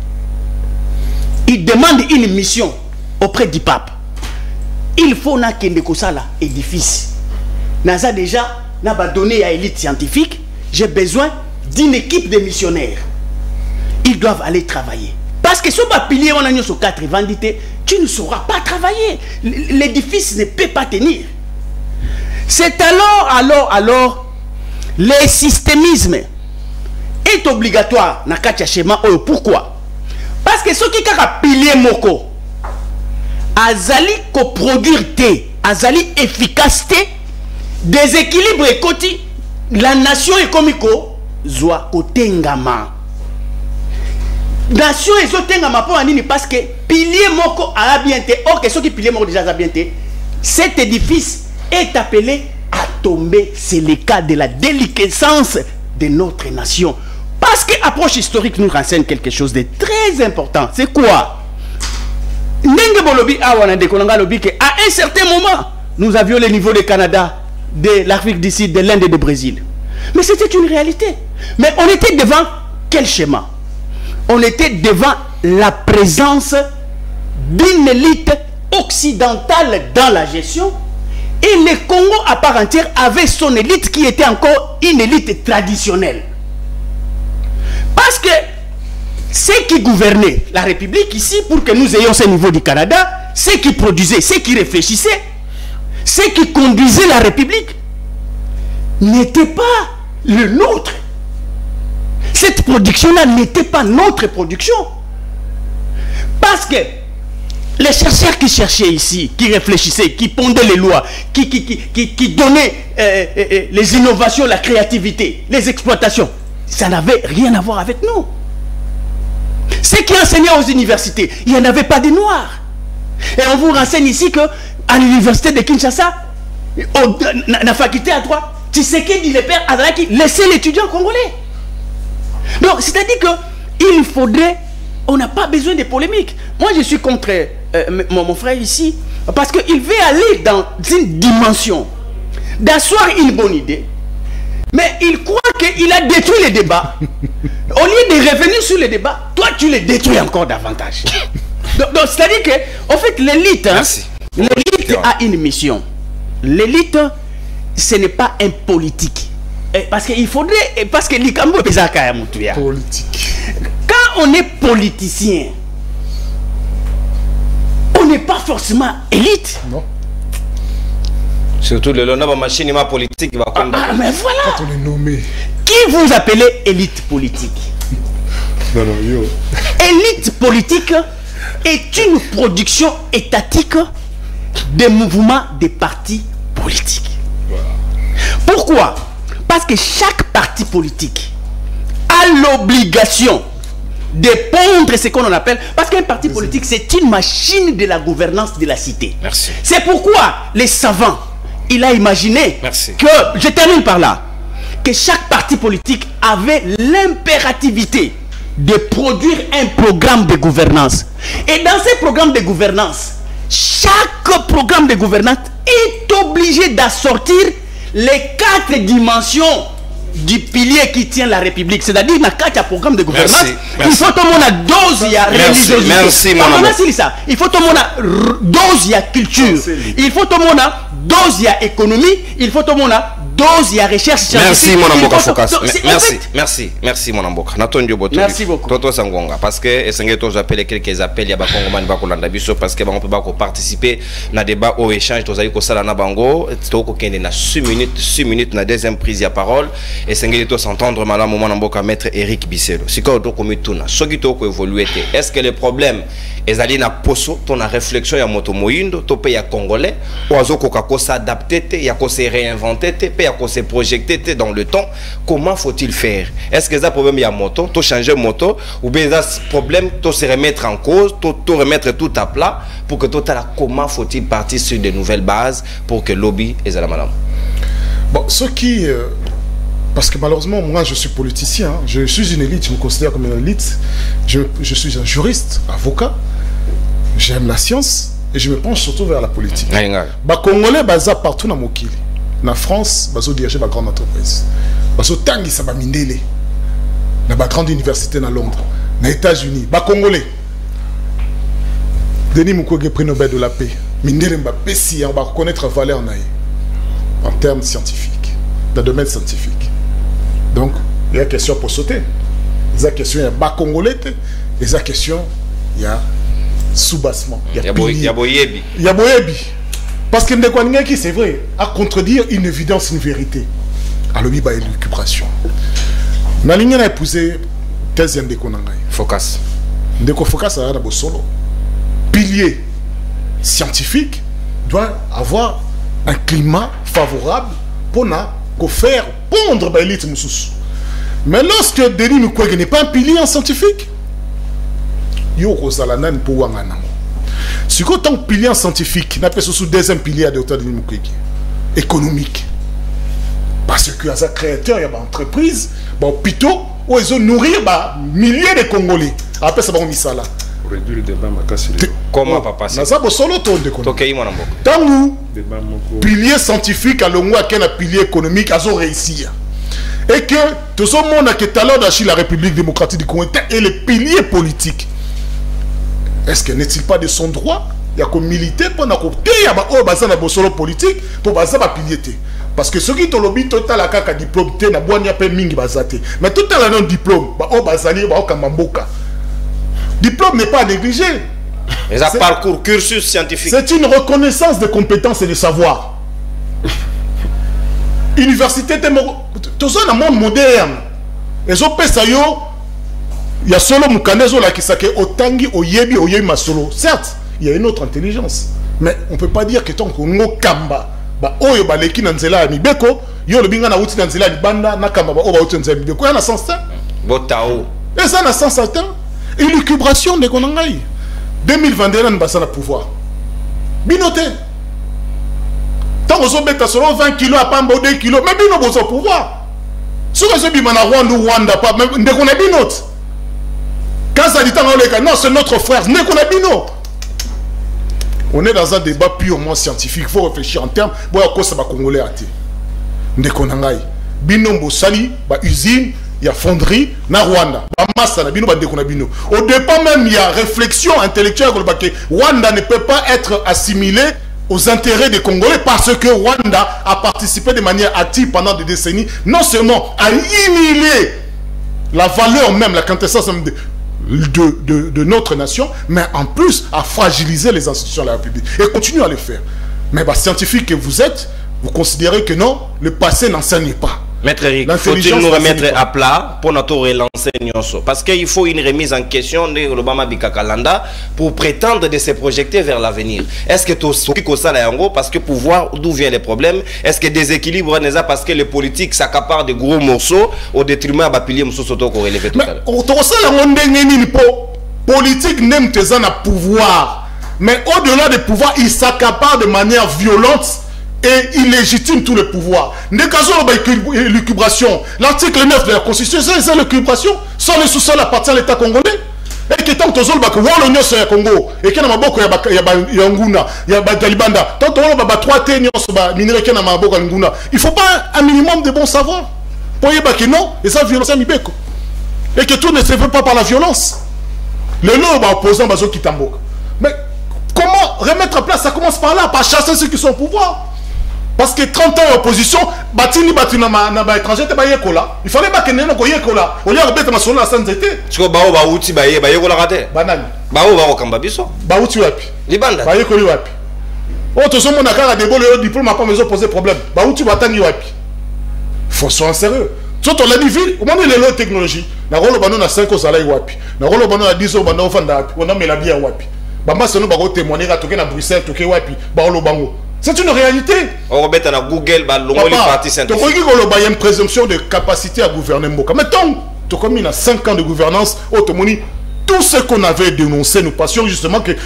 Il demande une mission auprès du pape. Il faut na kende kosala édifice. Naza déjà n'a pas donné à l'élite scientifique. J'ai besoin d'une équipe de missionnaires. Ils doivent aller travailler. Parce que si on va pilier on a sur quatre vendités, tu ne sauras pas travailler. L'édifice ne peut pas tenir. C'est alors, alors, alors, le systémisme est obligatoire na katia schéma. Pourquoi? Parce que ceux qui ont pilier moko, azali ko produire te, azali efficacité, déséquilibre et koti, la nation est comme ko zwa kotengama. Nation est zotengama pour anini parce que pilier moko a bien te, or que ceux qui pilier moko déjà a bien te, cet édifice est appelé à tomber. C'est le cas de la déliquescence de notre nation. Parce que l'approche historique nous renseigne quelque chose de très important. C'est quoi? À un certain moment, nous avions le niveau du Canada, de l'Afrique du Sud, de l'Inde et du Brésil. Mais c'était une réalité. Mais on était devant quel schéma? On était devant la présence d'une élite occidentale dans la gestion. Et le Congo à part entière avait son élite qui était encore une élite traditionnelle. Parce que ceux qui gouvernaient la République ici, pour que nous ayons ce niveau du Canada, ceux qui produisaient, ceux qui réfléchissaient, ceux qui conduisaient la République, n'étaient pas le nôtre. Cette production-là n'était pas notre production. Parce que Les chercheurs qui cherchaient ici, qui réfléchissaient, qui pondaient les lois, qui, qui, qui, qui, qui donnaient euh, euh, les innovations, la créativité, les exploitations, ça n'avait rien à voir avec nous. Ceux qui enseignaient aux universités, il n'y en avait pas de noirs. Et on vous renseigne ici que à l'université de Kinshasa, dans la faculté à droit, tu sais qui dit le père Adraki, laissez l'étudiant congolais. Donc, c'est-à-dire qu'il faudrait, on n'a pas besoin de polémiques. Moi, je suis contre euh, mon, mon frère ici, parce qu'il veut aller dans une dimension d'asseoir une bonne idée, mais il croit qu'il a détruit les débats. Au lieu de revenir sur les débats, toi, tu les détruis encore davantage. Donc, donc c'est-à-dire que, en fait, l'élite, hein, l'élite a une mission. L'élite, ce n'est pas un politique. Et parce qu'il faudrait, parce que l'Ikambo est politique. Quand on est politicien, on n'est pas forcément élite. Non. Surtout le long de machine politique va ah, ah, mais voilà. Quand on est nommé. Qui vous appelez élite politique? Non, non, yo. Élite politique est une production étatique des mouvements des partis politiques. Voilà. Pourquoi? Parce que chaque parti politique a l'obligation de pondre ce qu'on appelle, parce qu'un parti politique c'est une machine de la gouvernance de la cité. Merci. C'est pourquoi les savants, il a imaginé Merci. que, je termine par là, que chaque parti politique avait l'impérativité de produire un programme de gouvernance. Et dans ces programmes de gouvernance, chaque programme de gouvernance est obligé d'assortir les quatre dimensions du pilier qui tient la République. C'est-à-dire, dans quatre programmes de gouvernance, merci, merci. il faut tout le monde à dose, il y a religiosité. Merci, mon amour. Ça. Il faut tout le monde à dose, il y a culture. Merci. Il faut tout le monde à dose, il y a économie. Il faut tout le monde à dose, il y a recherche scientifique. Merci, mon amboka Focus. Merci, merci, merci, mon amboka. Merci beaucoup. Toto Sangonga, parce que et j'appelle quelques appels, il y a des Congolais qui vont biso parce que on peut pas participer dans débat au échange. Tous aïko sala na bango. Toko kende na six minutes, six minutes na deuxième prise de parole. Et c'est tous s'entendre madame mon amboka maître Eric Bisselo. Si quand on commet tout na, ce qui toko évoluer. Est-ce que les problèmes est allé na poso, ton réflexion ya moto moindo, to pays congolais, oiseau kokako s'adapter, ya ko se réinventer, ya ko se projeter dans le temps. Comment faut-il faire? Est-ce que ça problème ya moto, to changer moto ou bien ça problème to se remettre en cause, to, to remettre tout à plat pour que tout à la comment faut-il partir sur de nouvelles bases pour que lobby est à la madame. Bon, ce qui euh... parce que malheureusement, moi je suis politicien, je suis une élite, je me considère comme une élite, je, je suis un juriste, avocat, j'aime la science et je me penche surtout vers la politique. Les Congolais, baza partout dans mon kili. En France, bazo diriger ma grande entreprise. Bazo tangi sa ba mindele. Na ba grande université dans Londres, aux États-Unis, ba Congolais. Denis Mukwege prix Nobel de la paix. Mindele mba pesi, on va reconnaître la valeur naïe en termes scientifiques, dans le domaine scientifique. Donc, il y a question pour sauter. Il y a question, il y a bas congolais, il y a question, il y a sous-bassement. Il y a boyebi. Il y a boyebi. Parce que Ndekwaningaki, c'est vrai, à contredire une évidence, une vérité. Alors, il y a une récupération. Nalinga a épousé thèse Ndekonangai. Focus. Ndeko Focus a un solo. Pilier scientifique doit avoir un climat favorable pour na faire pondre l'élite moussous. Mais lorsque Denis Mukwege n'est pas un pilier en scientifique, yo rosalanan pour wanganamo. Si quand un pilier en scientifique, n'a pas sous deuxième pilier de Denis Mukwege, économique. Parce que as un créateur, il y a une entreprise, bon plutôt où ils ont nourrir bah milliers de Congolais. Après ça va on ça là. Réduire le débat ma casse. Comment pas passer? Ça va solo ton de Congolais. Tant où pilier scientifique à l'ongwa qu'un pilier économique a réussi. Et que tout ce monde a que talent d'achille la République démocratique du Congo et les piliers politiques. Est-ce que n'est-il pas de son droit? Il y a comme militaire pour n'accorder il y a un bassin de solo politique pour baser ma pilier. Parce que ceux qui ont lobby total à kaka diplôme té na boîte n'y a pas mingi basate. Mais tout à non diplôme bah oh basali bah oh kamamboka. Diplôme n'est pas négligé. Mais un parcours cursus scientifique. C'est une reconnaissance de compétences et de savoir. Université, tout ça dans le monde moderne. Les autres pays, il y a solo mukanezo la qui s'appelle Otangi, Oyebi, Oyebi Masolo. Certes, il y a une autre intelligence. Mais on ne peut pas dire que tant qu'on a kamba, bah oyo ba leki na nzela ya mibeko, yo le binga na uti na nzela ya libanda na kamba ba oba uti na nzela ya mibeko. Il y a un sens certain. Botao. Et ça a un sens certain. Et l'écubration de Konangaï. deux mille vingt et un, on a le pouvoir. Binoté. Tant qu'on a solo vingt kilos à Pambo deux kilos, mais bino bozo pouvoir. Si on a bimana Rwanda ou Rwanda, pas même dès qu'on a binot. Quand ça dit tant non, c'est notre frère, dès qu'on a binot. On est dans un débat purement scientifique. Il faut réfléchir en termes. Bon, à quoi ça va Congolais à Dès qu'on a bino bosali, ba usine, il y a fonderie, na Rwanda. Ba massa na bino ba dès qu'on a bino. Au départ même, il y a réflexion intellectuelle que Rwanda ne peut pas être assimilé aux intérêts des Congolais parce que Rwanda a participé de manière active pendant des décennies, non seulement à inhiber la valeur même, la quintessence même de, de, de, de notre nation, mais en plus à fragiliser les institutions de la République. Et continue à le faire. Mais bah, scientifique que vous êtes, vous considérez que non, le passé n'enseigne pas. Maître Eric, faut-il nous remettre à plat pour notre relancer Nyonso? Parce qu'il faut une remise en question de l'Obama Bikakalanda pour prétendre de se projeter vers l'avenir. Est-ce que tout ce qui est ça là en gros, parce que pour voir d'où viennent les problèmes, est-ce que déséquilibre n'est pas parce que les politiques s'accaparent de gros morceaux au détriment de piliers morceaux qu'on relevait tout à l'heure? Mais politique n'aime tes ans à pouvoir, mais au-delà des pouvoirs, il s'accapare de manière violente et illégitime tout le pouvoir. L'écubration, l'article neuf de la Constitution, c'est l'écubration. Sans le sous-sol appartient à l'État congolais. Et que tant que tu as l'Union sur le Congo, et qu'il y a un Nguna, il y a un Talibanda, tant que tu as trois ténions sur le minerai qui y a un Nguna, il ne faut pas un minimum de bon savoir. Pour dire que non, et ça, violence, et que tout ne se fait pas par la violence. Le nom est opposant à qui t'emboque. Mais comment remettre en place? Ça commence par là, par chasser ceux qui sont au pouvoir. Parce que trente ans d'opposition, batini batina na ba étranger te ba yekola. Il fallait pas que nena ko yekola. On y a rebête na solo la santé. Tu ko bao ba uti ba ye ba yekola raté. Banani. Bao ba ko kamba biso. Ba uti wapi. Libanda. Ba yekoli wapi. Oh to somo na kara de bolo yo diplôme pas mezo poser problème. Ba uti batani wapi. Faut soin sérieux. Surtout la ville, au moment de la technologie, na rolo bano na cinq ans salai wapi. Na rolo bano na dix ans bano fanda wapi. On a mis la bière wapi. Ba ma sono ba ko témoigner à toquer na Bruxelles, toquer wapi. Ba rolo bango. C'est une réalité. On remet à Google, il y a une présomption de capacité à gouverner Mboka. Mais tant que tu as cinq ans de gouvernance, tout ce qu'on avait dénoncé, nous passions justement que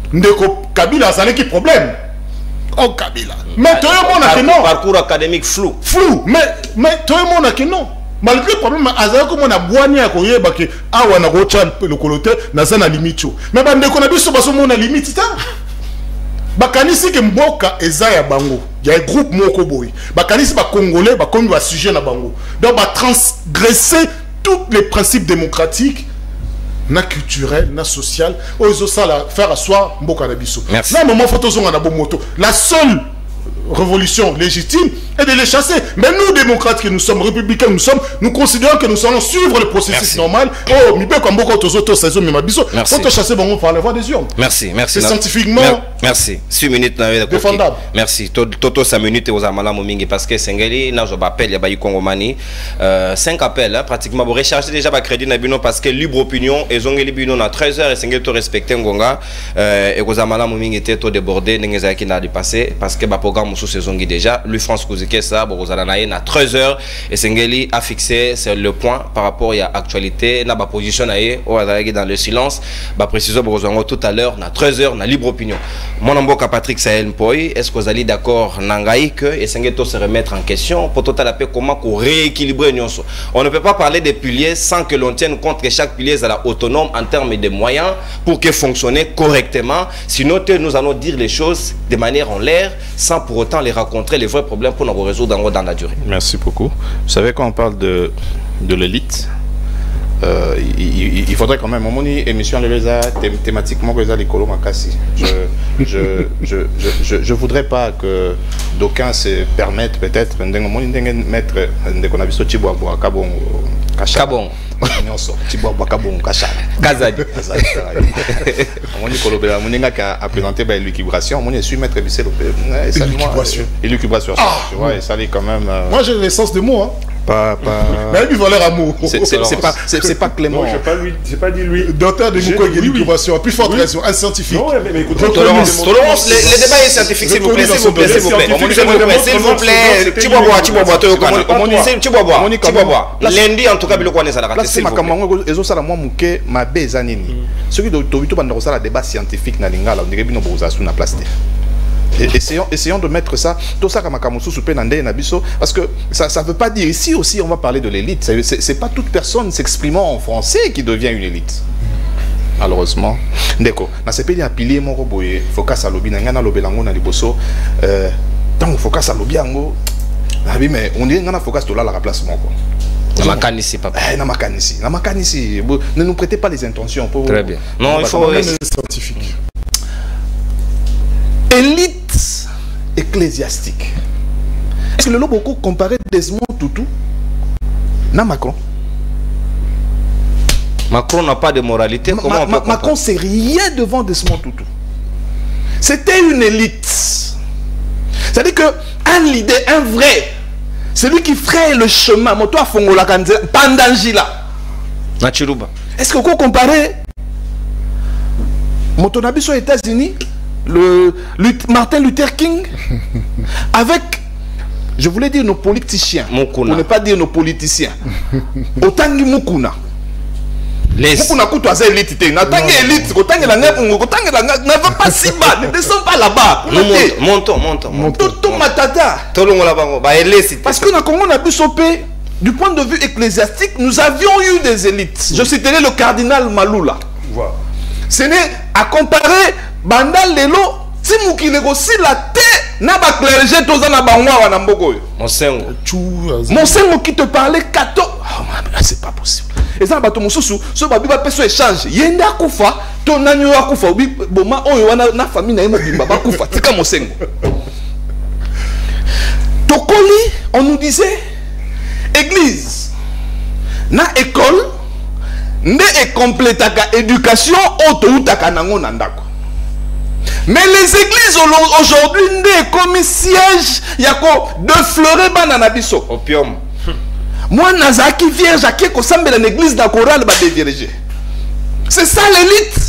Kabila a un problème. Oh Kabila. Mais tout le monde a que non. Parcours académique flou. Flou. Mais, mais tout le monde a que non. Malgré le problème, Azako on a boigné à Koye, que ah on a rochan le coloté, n'a pas limite. Mais bande qu'on a vu sur mon limite. Bakanisi ke mboka eza ya bango. Il y a un groupe moko boy. Bakanisi ba congolais ba komi ba sujet na bango. Donc ba transgresser tous les principes démocratiques, na culturel, na social. Ozo ça la faire asseoir mboka na biso. Là moment photo zonga na moto. La seule révolution légitime est de les chasser. Mais nous, démocrates que nous sommes, républicains nous sommes, nous considérons que nous allons suivre le processus merci. Normal. Oh, mi peut comme beaucoup d'autres saisons, mais ma biso. Quand on chasse bon, par la voie des urnes. Merci, merci. C'est scientifiquement. Merci. six minutes. Défendable. Merci. Toto cinq minutes aux amala momingi parce que Sengeli, n'a je m'appelle, il y a Bayi Kongomani. cinq appels, pratiquement. Vous rechargez déjà ma crédit Nabino parce que libre opinion et Zongeli Bino à treize heures et Sengeli to respecter Ngonga et aux amala momingi était tout débordé, n'engezaki n'a dépassé parce que ma programme sous saison déjà. Lui France Kouzike ça, Borozalanaï à treize heures et Sengeli a fixé c'est le point par rapport à l'actualité. N'a pas position dans le silence. Bah précision Borozango tout à l'heure, à treize heures, na libre opinion. Mon amboka Patrick Sahel Mpoy, est-ce que vous allez d'accord Nangaï que et Sengeto se remettre en question pour total appel comment qu'on rééquilibrer Nyonso. On ne peut pas parler des piliers sans que l'on tienne compte que chaque pilier est autonome en termes de moyens pour que fonctionne correctement. Sinon nous allons dire les choses de manière en l'air sans pour autant les rencontrer les vrais problèmes pour nous résoudre dans la durée. Merci beaucoup. Vous savez quand on parle de, de l'élite, euh, il, il faudrait quand même, mon émission thém, thématiquement que les colos makasi. Je je je je je je voudrais pas que d'aucuns se permettent peut-être de mettre de qu'on a vu ce Tibo Aboua Kabon Kabon. Tibo Aboua Kabon Kacha. Kazadi. On dit que mon inga qui a présenté l'équilibration, mon suis maître Bissel. L'équilibration. L'équilibration. Tu vois, et ça allait quand même. Moi j'ai l'essence de mots. Pas, pas... Mais il valeur amour. C'est pas, c'est pas Clément. Non, je pas lui, j'ai pas dit lui. Docteur de Mouko oui, oui. à plus forte raison, un scientifique. Non, mais, mais écoutez, Tolérance, tolérance, les, les débats scientifiques, s'il vous plaît, s'il vous plaît, s'il vous plaît, s'il vous plaît, s'il vous plaît, Tibobois, Tibobois, Tibobois, Tibobois, lundi en tout cas, Biloko Nessa la raté, s'il vous plaît. Ezo sala moi muke ma beza nini. Ceux qui doivent tout bande sala débat scientifique na lingala, on dirait bino boza sous na place. Essayons, essayons de mettre ça, tout ça comme Kamousou Soupé Nandé Nabiso, parce que ça ne veut pas dire, ici aussi on va parler de l'élite, c'est pas toute personne s'exprimant en français qui devient une élite. Malheureusement. D'accord. Dans ce pays, il y a pilier mon roboye, focus à l'obi, n'engana l'obelango na liboso, tant qu'on focus à l'obi ango, mais on dit n'engana focus tout là la place mon quoi. Namakan ici, papa. Eh, Namakan ici, Namakan ici. Ne nous prêtez pas les intentions. Pour Très bien. Non, il faut. Scientifique. Élite ecclésiastique. Est-ce que le lobo comparé Desmond Tutu à Macron? Macron n'a pas de moralité. Ma, Comment ma, on peut Macron, c'est rien devant Desmond Tutu. C'était une élite. C'est-à-dire qu'un leader, un vrai, celui qui ferait le chemin, Moto a Fongola Pandangila. Nachiruba. Est-ce que vous comparez Moto Nabiso aux États-Unis, le, le Martin Luther King, avec, je voulais dire nos politiciens, Mukuna. Pour ne pas dire nos politiciens, Otangi Mukuna. Les... Mukuna Koutou a élite, Natangi élite, Otangi la neuf, Otangi la neuf, ne va pas si bas, ne descend pas là-bas. Montons, montons, montons. Tout matata. Parce que dans le Congo, on a pu soper, du point de vue ecclésiastique, nous avions eu des élites. Je citerai le cardinal Maloula. Voilà. Ce n'est à comparer Bandal Lelo, si vous qui négociez la terre, n'a pas clergé tous en abangwa na mboko. Monsengo. Monsengo qui te parlait quatorze. Oh, c'est pas possible. Et ça, bato mosusu, ce babi va faire échange. Yenda kufa, ton anyo ya kufa, oui, boma, oh, wana na famille na yemo bimba ba kufa, tika Monsengo. Tokoli, on nous disait, église, na école, ne est complète à éducation, auto ou takanango nandako. Mais les églises aujourd'hui ne comme siège, il y a quoi de fleurer banana biso. Opium. Moi, Nazaki vierge, à qui qu'on semble dans l'église d'un choral, va dédiriger. C'est ça l'élite.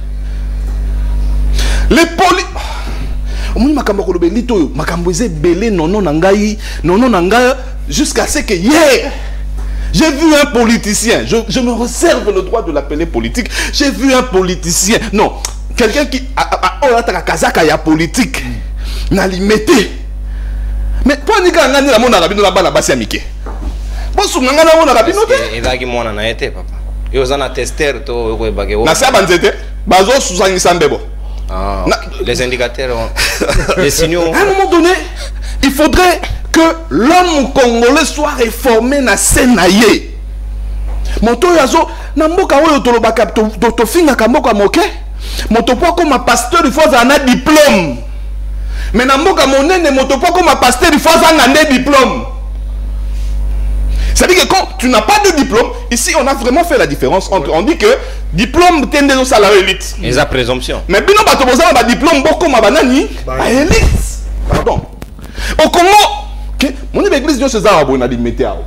Les poli. Moi, ma cambo kolobe lito, ma cambo eze belé nono nangai, nono nangai, jusqu'à ce que hier. J'ai vu un politicien, je, je me réserve le droit de l'appeler politique. J'ai vu un politicien, non, quelqu'un qui a un kazaka ya politique, n'a limité. Mais pour nous gagner la monde arabe, nous la bas c'est amicé. Bon, si nous gagner la monde arabe, nous il va qui mon a été papa. Il y a un testeur to ko bagé. Na sa banzete, bazo suzangi sambebo. Ah, les indicateurs, les signaux. À un moment donné, il faudrait que l'homme congolais soit réformé na senaye. Moto yazo na mboka oyo tolobaka to to finga ka mboka moke. Moto po comme pasteur il faut un diplôme. Mais na mboka monene moto po comme pasteur il faut un diplôme. C'est-à-dire que quand tu n'as pas de diplôme, ici on a vraiment fait la différence entre, on dit que diplôme tende au salarié élite. Et la présomption. Mais bino bato boza ba diplôme boko ma banani, ba élite. Pardon. Au Congo, que mon église Dieu César a dit météo.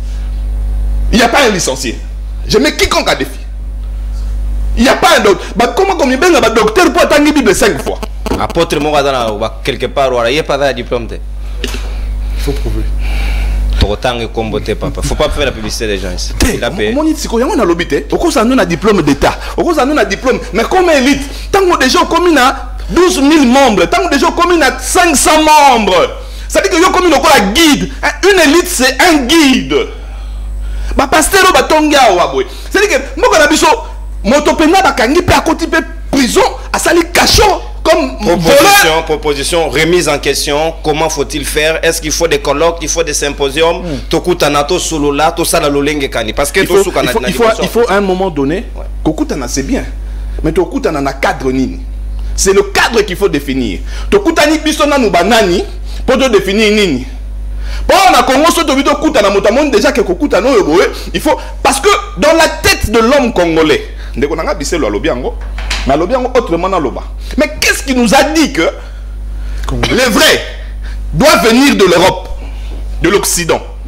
Il n'y a pas un licencié. Je mets quiconque à défi. Il n'y a pas un docteur. Bah, comment comme il y a un docteur pour attendre la Bible cinq fois. Apôtre Mogadana, quelque part, il n'y a pas de diplôme. Il faut prouver. Autant que comboter papa. Faut pas faire la publicité des gens ici. Il a payé. Mon éthique, on a l'obité. Au cause nous a diplôme d'état. Au cause nous a diplôme. Mais comme élite, tant que déjà comme a douze mille membres, tant que déjà comme a cinq cents membres. Ça veut dire que yo comme a un guide. Une élite c'est un guide. Ba pasteur ba tonga wa boy. C'est à dire que moi quand biso motopena ba kangi pe à côté pe prison à sali cachot. Comme proposition, proposition, remise en question, comment faut-il faire? Est-ce qu'il faut des colloques, il faut des symposiums? Tokutanato solola, tout ça la lolenge kani. Parce que il faut, il faut, il faut, il faut à un moment donné, Kokutana c'est bien, mais Tokutana na cadre nini. C'est le cadre qu'il faut définir. Tokutani bisona nou banani pour te définir nini. Bon, on a Congo so to Kutana notamment déjà que Kokutana il faut parce que dans la tête de l'homme congolais, ndeko nanga biselo alobiango. Mais autrement dans l'Oba. Mais qu'est-ce qui nous a dit que les vrais doivent venir de l'Europe, de l'Occident?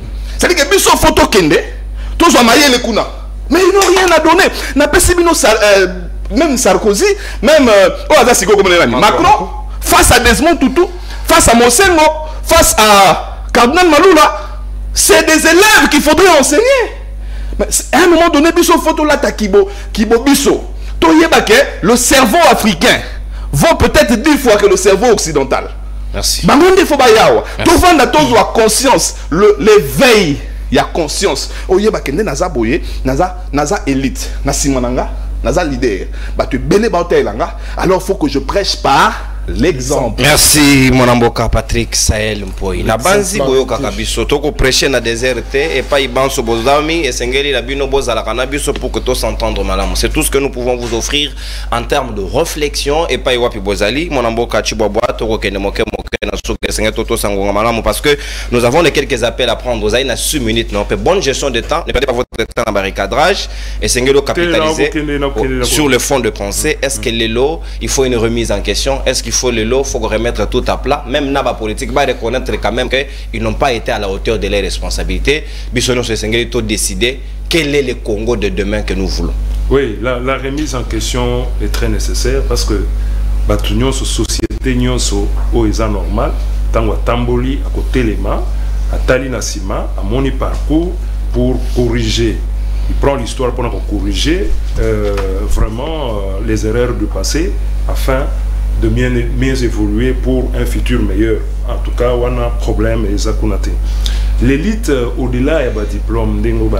C'est-à-dire que biso photo kende, tous ont maillé les kuna. Mais ils n'ont rien à donner. N'a pas si même Sarkozy, même euh, Macron, face à Desmond Tutu, face à Mosengo, face à Cardinal Maloula, c'est des élèves qu'il faudrait enseigner. Mais à un moment donné, biso photo là, Kibo, Kibo biso. Le cerveau africain vaut peut-être dix fois que le cerveau occidental. Merci. Bangonde Fobayawa. Tout le monde a toujours la conscience, l'éveil. Il y a conscience. Oye bakende naza boye, naza naza élite, na simananga, naza leader. Ba tu belé ba hotelanga. Alors faut que je prêche par l'exemple. Merci mon amboka Patrick Sahel Mpoyi. Na banzi boyo kakabiso toko prêcher na déserté et pas ibanso bozami et sengeli la bino bozala kanabiso pour que tous s'entendre malamu. C'est tout ce que nous pouvons vous offrir en termes de réflexion et pas iwapi bozali mon amboka chibwabwa toko kene moke moke na soke senga toto sangonga malamu parce que nous avons les quelques appels à prendre aux aïna six minutes non peu bonne gestion de temps ne perdez pas votre temps en barricadrage et sengelo capitaliser sur le fond de pensée. Est-ce que les lots il faut une remise en question? Est-ce qu'il il faut le lot, il faut remettre tout à plat. Même Naba politique va reconnaître quand même qu'ils n'ont pas été à la hauteur de leurs responsabilités. Bissono Sessengeli tout décider quel est le Congo de demain que nous voulons. Oui, la, la remise en question est très nécessaire parce que Batunion, société, nyonso, o est normal, tango tamboli, à côté les mains, à Tali Nassima, à mon parcours pour corriger. Il prend l'histoire pour corriger euh, vraiment euh, les erreurs du passé afin de bien, bien évoluer pour un futur meilleur. En tout cas, on a un problème et ça l'élite, au-delà de la diplôme,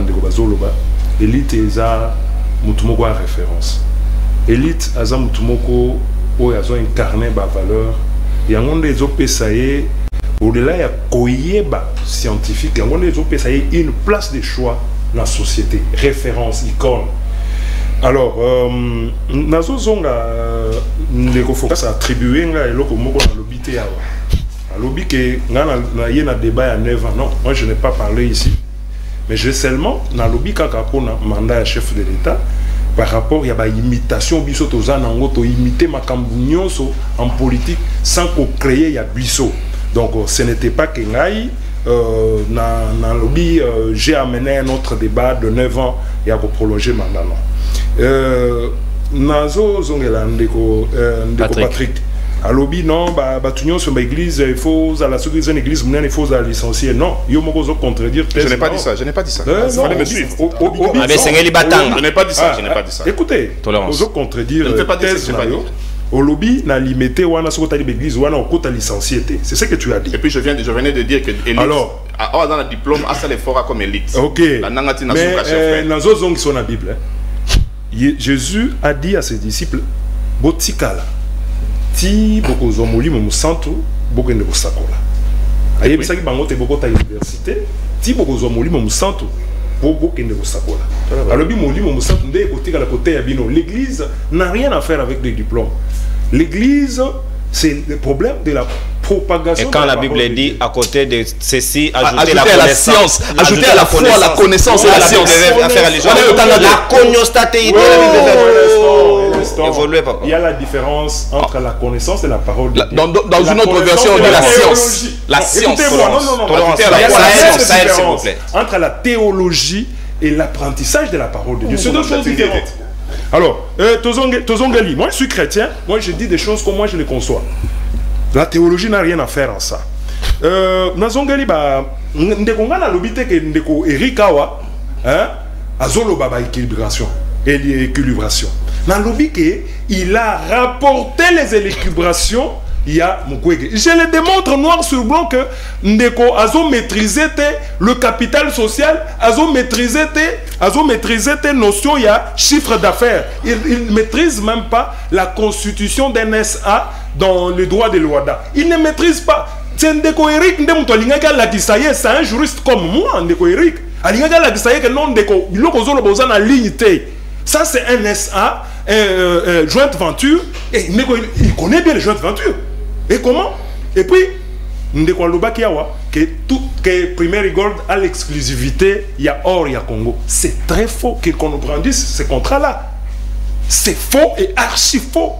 l'élite est à mutumoko à référence. L'élite est à mutumoko où ils ont incarné la valeur. Il y a des opésaïe au-delà de la scientifique, il y a des opésaïe une place de choix dans la société, référence, icône. Alors, euh, nazo zonga les focus attribué nga eloko moko na lobby te awa. Na lobby que nga na yé na débat à neuf ans. Non, moi je n'ai pas parlé ici. Mais j'ai seulement na lobby kaka pona mandat à chef de l'État par rapport ya ba imitation biso toza nango to imiter makambu nyonso en politique sans qu'on crée ya biso. Donc ce n'était pas que ngai euh, na na lobby euh, j'ai amené un autre débat de neuf ans et à prolonger mandat non. Euh, nazo zongela ndeko euh, ndeko Patrick, Patrick. À lobby non ba batunion sur l'église il faut à la seconde une église il faut à licencier non yo moko zo contredire je n'ai pas dit ça je n'ai pas dit ça euh, il fallait me suivre ah mais c'est batanga je n'ai pas dit ça je n'ai pas dit ça écoutez zo contredire je ne fais pas dire ça au lobby na limité wana so kota l'église wana on kota licencier c'est ce que tu as dit et puis je viens de, je venais de dire que élite alors ah dans le diplôme à ça les fora comme élite OK la nangati na mais euh, nazo zong sur la Bible hein. Jésus a dit à ses disciples botikala ti boko zomoli mo centre boko ne bosakola aye bisaki bango te boko ta université ti boko zomoli mo centre boko ne bosakola alors bi moli mo centre ndé kotika la côté ya bino l'église n'a rien à faire avec des diplômes l'église c'est le problème de la propagation. Et quand la, la Bible dit à côté de ceci, ajouter, ajouter la, à la science, ajouter à la foi, la connaissance et la science. La cognostation. Évoluer, papa. Il y a la différence entre la connaissance et la parole de Dieu. Dans, dans, dans une autre version, on dit la science. La science. Écoutez-moi, non, non, non. Tolérance. Il y a la différence entre la théologie et l'apprentissage de la parole de Dieu. C'est deux choses différentes. Alors, euh, Tozongali, moi je suis chrétien, moi je dis des choses comme moi je les conçois. La théologie n'a rien à faire en ça. Euh, Nazongali, bah, Ndekonga na lobité que Ndeko Erikawa, hein, Azolo Baba équilibration et l'équilibration. Dans le lobby il a rapporté les équilibrations. Il y a Mukwege. Je le démontre noir sur blanc que Ndeko Azo maîtrisait le capital social, Azo maîtrisait Azo maîtrisait tes notions, il y a chiffre d'affaires. Il ne maîtrise même pas la constitution d'un S A dans le droit de l'Ouada. Il ne maîtrise pas. C'est Ndeko Eric Ndemuto Lingaga Lakisaye, c'est un juriste comme moi, Ndeko Eric. Alingaga Lakisaye que non Ndeko, il a besoin de ligne T. Ça c'est un S A, un euh, euh, jointe venture, et Ndeko il connaît bien les jointes ventures. Et comment? Et puis, Ndeko Lubakiawa, que tout, que Primaire Gold a l'exclusivité, il y a or, il y a Congo. C'est très faux qu'on nous brandisse ce contrat-là. C'est faux et archi faux.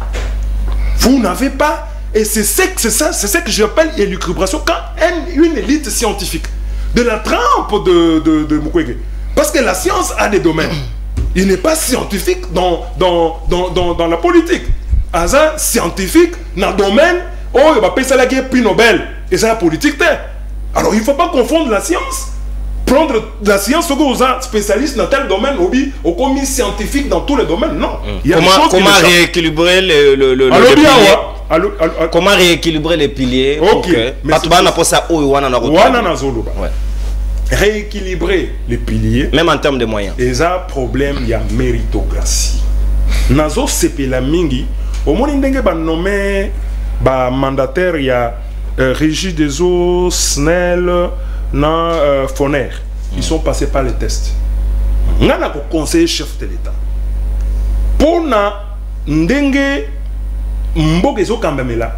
Vous n'avez pas, et c'est ce que c'est ça, c'est ce que j'appelle l'élucubration quand une, une élite scientifique de la trempe de, de, de Mukwege. Parce que la science a des domaines. Il n'est pas scientifique dans, dans, dans, dans, dans la politique. Aza scientifique dans le domaine, oh, il va payer ça la prix Nobel. Et ça la politique. Alors il ne faut pas confondre la science. Prendre la science aux spécialistes dans tel domaine, au commis scientifique dans tous les domaines. Non. Il y a comment des choses comment rééquilibrer le, le, le, alors, le bien, pilier ouais. alors, alors, alors, comment rééquilibrer les piliers ok. pour que Mais pas tout le monde n'a ça ou wana na wana na zolo ba. Ouais. Rééquilibrer les piliers même en termes de moyens. Et ça problème il y a méritocratie. Nazo sepela mingi au moins ndenge ba nommé ba mandataire il y a euh, Régie des eaux, Snell, na euh, Foner. Ils mm. sont passés par les tests. On a le conseiller chef de l'État. Pour na ndenge mbogezo kambemela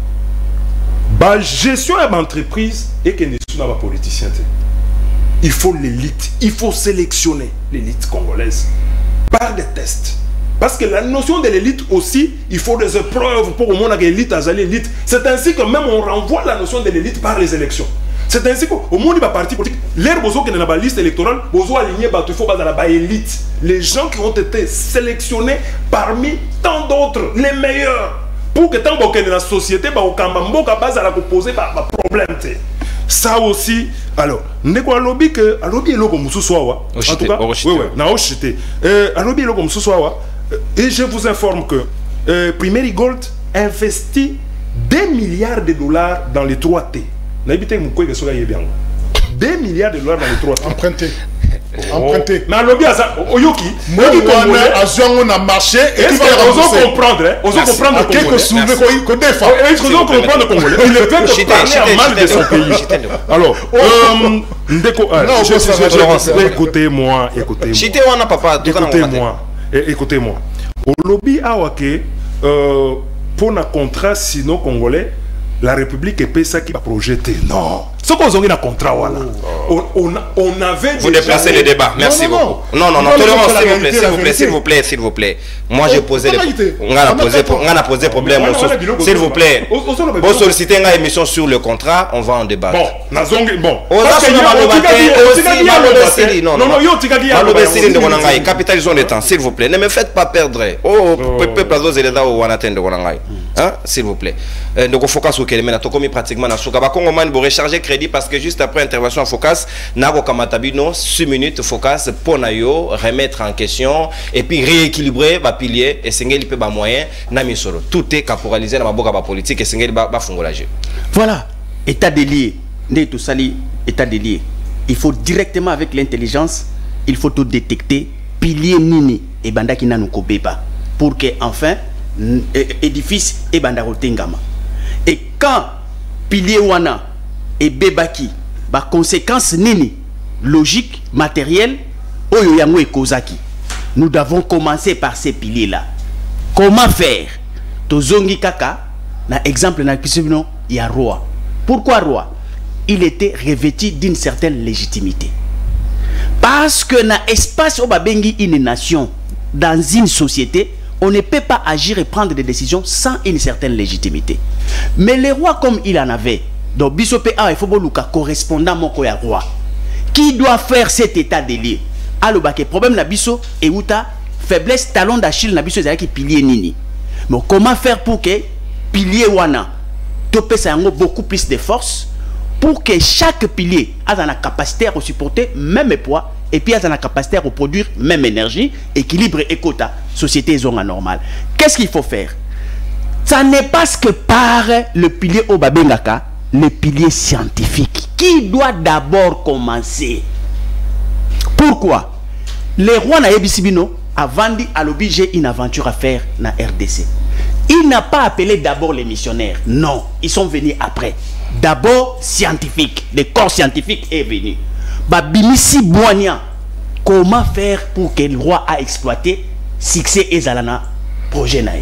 ba gestion de l'entreprise et que ne sont pas politiciens. Il faut l'élite, il faut sélectionner l'élite congolaise par des tests. Parce que la notion de l'élite aussi, il faut des épreuves pour au monde que l'élite a l'élite. C'est ainsi que même on renvoie la notion de l'élite par les élections. C'est ainsi qu'au monde va parti politique, l'air bozo qui est dans la liste électorale, bozo aligné bah il faut pas dans la élite. Les gens qui ont été sélectionnés parmi tant d'autres, les meilleurs, pour que tant que dans la société, bah au Kambambo ka base à la poser bah problème. Ça aussi, alors, ndeko alobi que alobi eloko mususuawa. En tout cas, oui oui, na oshite. Euh alobi eloko mususuawa. Et je vous informe que euh, Primary Gold investit deux milliards de dollars dans les trois T. N'habitez que que soyez bien. deux milliards de dollars dans les trois T. Emprunté. Emprunté. Mais alobi asa oyoki, moi on a avion on a marché et tu vas comprendre, hein? Osons comprendre quelque soulever qu'on défend. Et osons comprendre congolais. Il est fait de parler mal de son pays. Alors, ndeko, écoutez-moi, écoutez-moi. Chité wana papa, écoutez-moi. Écoutez-moi. Au lobby awake euh pour un contrat sino congolais, la République est payée ça qui va projeter. Non. Ce qu'on a un contrat, voilà. On, on, on avait. Vous déplacez les débats. Merci non, beaucoup. Non, non, non. Tolérance, s'il vous plaît, s'il vous plaît, s'il vous plaît, s'il vous plaît. Moi, j'ai posé les. On a posé, on a posé problème. S'il vous plaît. Vous sollicitez une émission sur le contrat, on va en débattre. Bon, nazongi, bon. Non, non, yo, capitalisons le temps, s'il vous plaît. Ne me faites pas perdre. Oh, peuple, plazo, zéleda, ou wanatende, wanangai. Hein, s'il vous plaît. Donc, il faut qu'on soit mais tokomi pratiquement na souka. Ba Congo man pour recharger crédit parce que juste après intervention en focus, nako kamatabino six minutes focus pour na yo remettre en question et puis rééquilibrer ba pilier et sengeli pe ba moyen na misolo. Tout est caporalisé na maboka ba politique et sengeli ba ba fongola jeu. Voilà, état des lieux. Ndé tout sali état des lieux. Il faut directement avec l'intelligence, il faut tout détecter pilier nini et bandaki nanu kobeba pour que enfin édifice et bandarote ngama. Et quand pilier wana et bebaki, ba conséquence nini logique, matérielle, oyo yango e kozaki. Nous devons commencer par ces piliers là. Comment faire? Tozongi kaka na exemple na kisibino ya roi. Pourquoi roi? Il était revêtu d'une certaine légitimité. Parce que na espace au babengi une nation, dans une société, on ne peut pas agir et prendre des décisions sans une certaine légitimité. Mais les rois comme il en avait, donc Bissope A il faut boluka correspondant moko ya roi. Qui doit faire cet état des lieux? Alors bah que problème na biso et outa faiblesse talon d'Achille na biso ezaki pilier nini. Mais comment faire pour que pilier wana topé ça yango beaucoup plus de force pour que chaque pilier a la capacité à supporter même poids et puis a la capacité à reproduire même énergie, équilibre et quota, société zone anormale. Qu'est-ce qu'il faut faire? Ça n'est pas ce que par le pilier Obabengaka, le pilier scientifique, qui doit d'abord commencer. Pourquoi? Les rois na Ebisibino, avant dit à l'objet, j'ai une aventure à faire na R D C. Il n'a pas appelé d'abord les missionnaires. Non, ils sont venus après. D'abord scientifique. Le corps scientifique est venu. Babimisi Boignan, comment faire pour que le roi a exploité succès et zalana projet naï.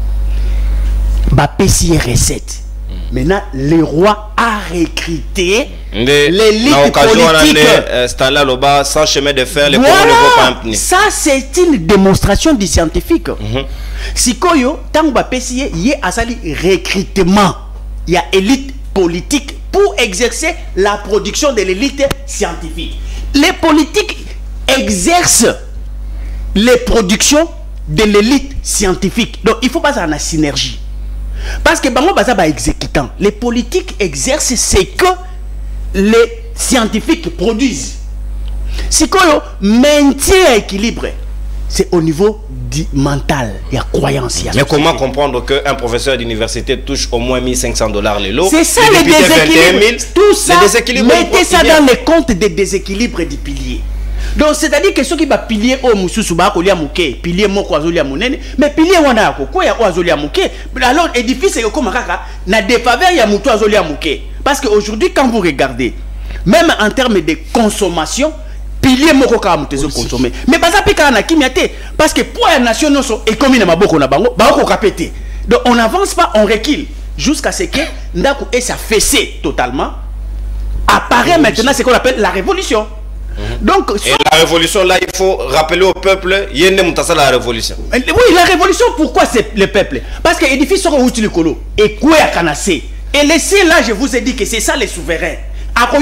Bapesi recette. Maintenant, le roi a recruté l'élite politique. Euh, sans chemin de fer, les voilà. Ça, c'est une démonstration du scientifique. Mm-hmm. Si Koyo, tant Bapesi y a asali recrutement, il y a élite politique pour exercer la production de l'élite scientifique. Les politiques exercent les productions de l'élite scientifique. Donc il faut pas avoir la synergie. Parce que bango baza ba exécutant. Les politiques exercent ce que les scientifiques produisent. Si qu'on maintient équilibre, c'est au niveau du mental, il y a croyance. Mais comment comprendre qu'un professeur d'université touche au moins mille cinq cents dollars les lots? C'est ça les déséquilibres. Tout ça, mettez ça dans les comptes des déséquilibres du pilier. Donc c'est-à-dire que ceux qui va pilier au mususu ba ko lia muke, pilier moko azolia munene, mais pilier wana ko ko ya azolia muke. Alors édifice est comme kaka na défaveur ya mutu azolia muke. Parce qu'aujourd'hui quand vous regardez, même en termes de consommation, pilier moko ka mutu zo consommer. Mais baza pika na kimiate parce que pour la nation non so économie na maboko na bango, ba ko kapete. Donc on n'avance pas, on recule jusqu'à ce que ndako et ça fessé totalement. Apparaît maintenant ce qu'on appelle la révolution. Donc, et la révolution là, il faut rappeler au peuple, il y a une la révolution. Oui, la révolution, pourquoi c'est le peuple? Parce que l'édifice sera utile colo et quoi à canasser. Et laissez là, je vous ai dit que c'est ça les souverains. Et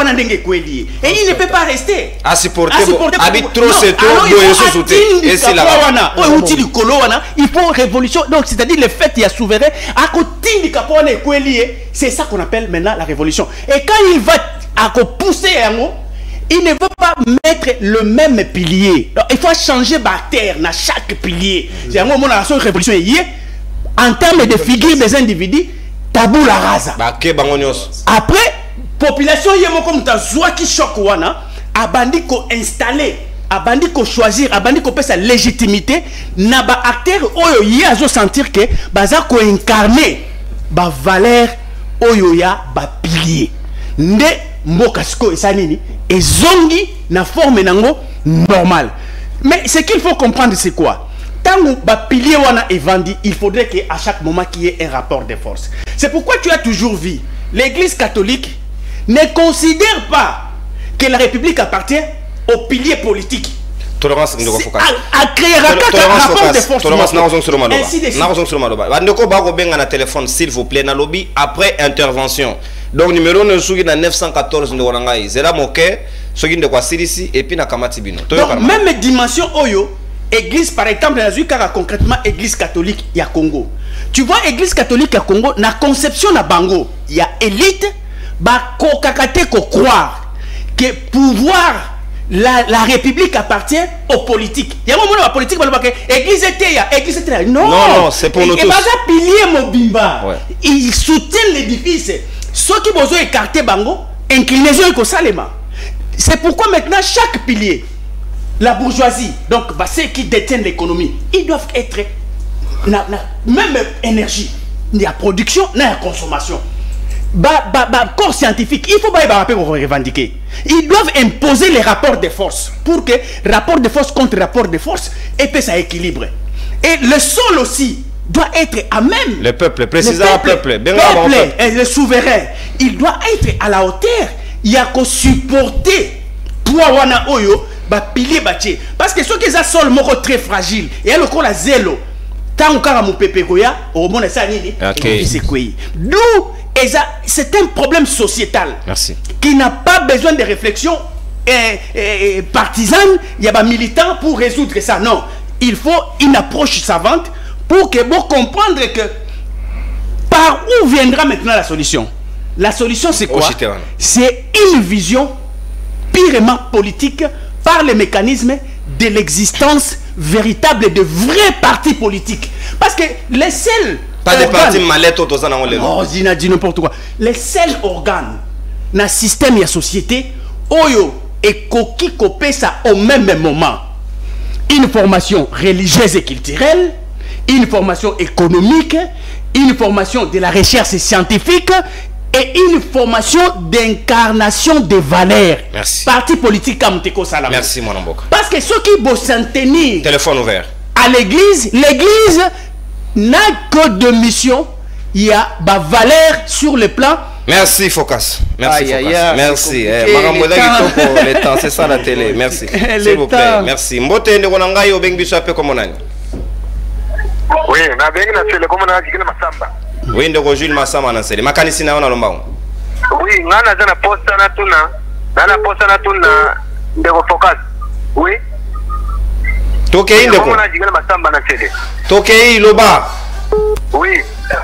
il ne peut pas rester. À supporter, habite trop, c'est trop, et c'est là. Il faut révolution. Donc, c'est-à-dire le fait qu'il y a souverain, à côté du capone c'est ça qu'on appelle maintenant la révolution. Et quand il va à pousser un mot, il ne veut pas mettre le même pilier. Donc, il faut changer la terre dans chaque pilier. C'est un moment où la révolution est en termes de figure des individus, tabou la rasa. Après, population yemo comme ta joie qui choque wana, abandi ko installer, abandi ko choisir, abandi ko sa légitimité, na ba acteur oyo yi azo sentir que baza ko incarner ba valeur oyo ya ba pilier. Nde mboka siko esanini et zongi na forme nango normal. Mais ce qu'il faut comprendre c'est quoi? Tant que ba pilier wana est vendu, il faudrait qu'à chaque moment qu'il y ait un rapport de force. C'est pourquoi tu as toujours vu l'Église catholique ne considère pas que la République appartient au pilier politique. Tolérance à créer un rapport de force. Tolérance na téléphone s'il vous plaît na lobby après intervention. Donc numéro neuf cent quatorze de Wanangai, zera moke, sogi de kwa sirisi et puis na kamati bino. Donc même dimension oyo, église par exemple na zukara concrètement église catholique ya Congo. Tu vois église catholique ya Congo na conception na bango, il y a élite ba ko kakate ko croire que pouvoir la, la République appartient aux politiques. Il y a un moment où la politique va dire église était ya, église était non. Non, non, c'est pour nous tous. Et baza pilier Mobimba. Ouais. Ils soutiennent l'édifice. Ceux qui besoin écarter bango, inclinaison et salema. C'est pourquoi maintenant chaque pilier, la bourgeoisie, donc bah, ceux qui détiennent l'économie, ils doivent être na, na, même énergie, il y a production, il y a consommation. Bah, bah, bah, corps scientifique, il faut pas revendiquer. Ils doivent imposer les rapports de force pour que rapport de force contre rapport de force et puis ça équilibre. Et le sol aussi doit être à même. Le peuple, précisément le peuple, le peuple, peuple et le souverain, il doit être à la hauteur. Il y a qu'à supporter pour wana oyo ba pilier bâti. Parce que ceux qui ont sol moko très fragile et le corps la zélo. Tant qu'on a mon pépé koya, au monde ça nini. D'où c'est un problème sociétal. Merci. Qui n'a pas besoin de réflexion et, et, et partisane, il y a des militants pour résoudre ça. Non, il faut une approche savante pour que vous comprendre que par où viendra maintenant la solution. La solution c'est quoi? C'est une vision purement politique par le mécanisme de l'existence véritable de vrais partis politiques. Parce que les seuls pas des partis mallettes autour de ça. Non, dis n'importe quoi. Les seuls organes dans le système et la société, oyo et koki kopé ça au même moment. Une formation religieuse et culturelle, une formation économique, une formation de la recherche scientifique et une formation d'incarnation des valeurs. Merci. Parti politique comme Teko Salam. Merci mon ambok. Parce que ceux qui vont s'en tenir téléphone ouvert à l'église, l'église n'a que de mission, il y a bah, valeur sur le plan. Merci Focas. Merci aïe, Focas. aïe, merci. Le temps, c'est ça la télé. Merci. S'il vous plaît. Merci. Mbote Ndonangai Obengbiso ape comme nani. Oui, na bengi na télé comme na jikina masamba. Oui, ndoko Jules Massamba na sele. Makanisi na ona lomba. Oui, ngana zana posta na tuna. Nana posta na tuna ndeko focus. Oui. Tokei ndeko. Comment on a dit que masamba na télé. Tokei loba. Oui.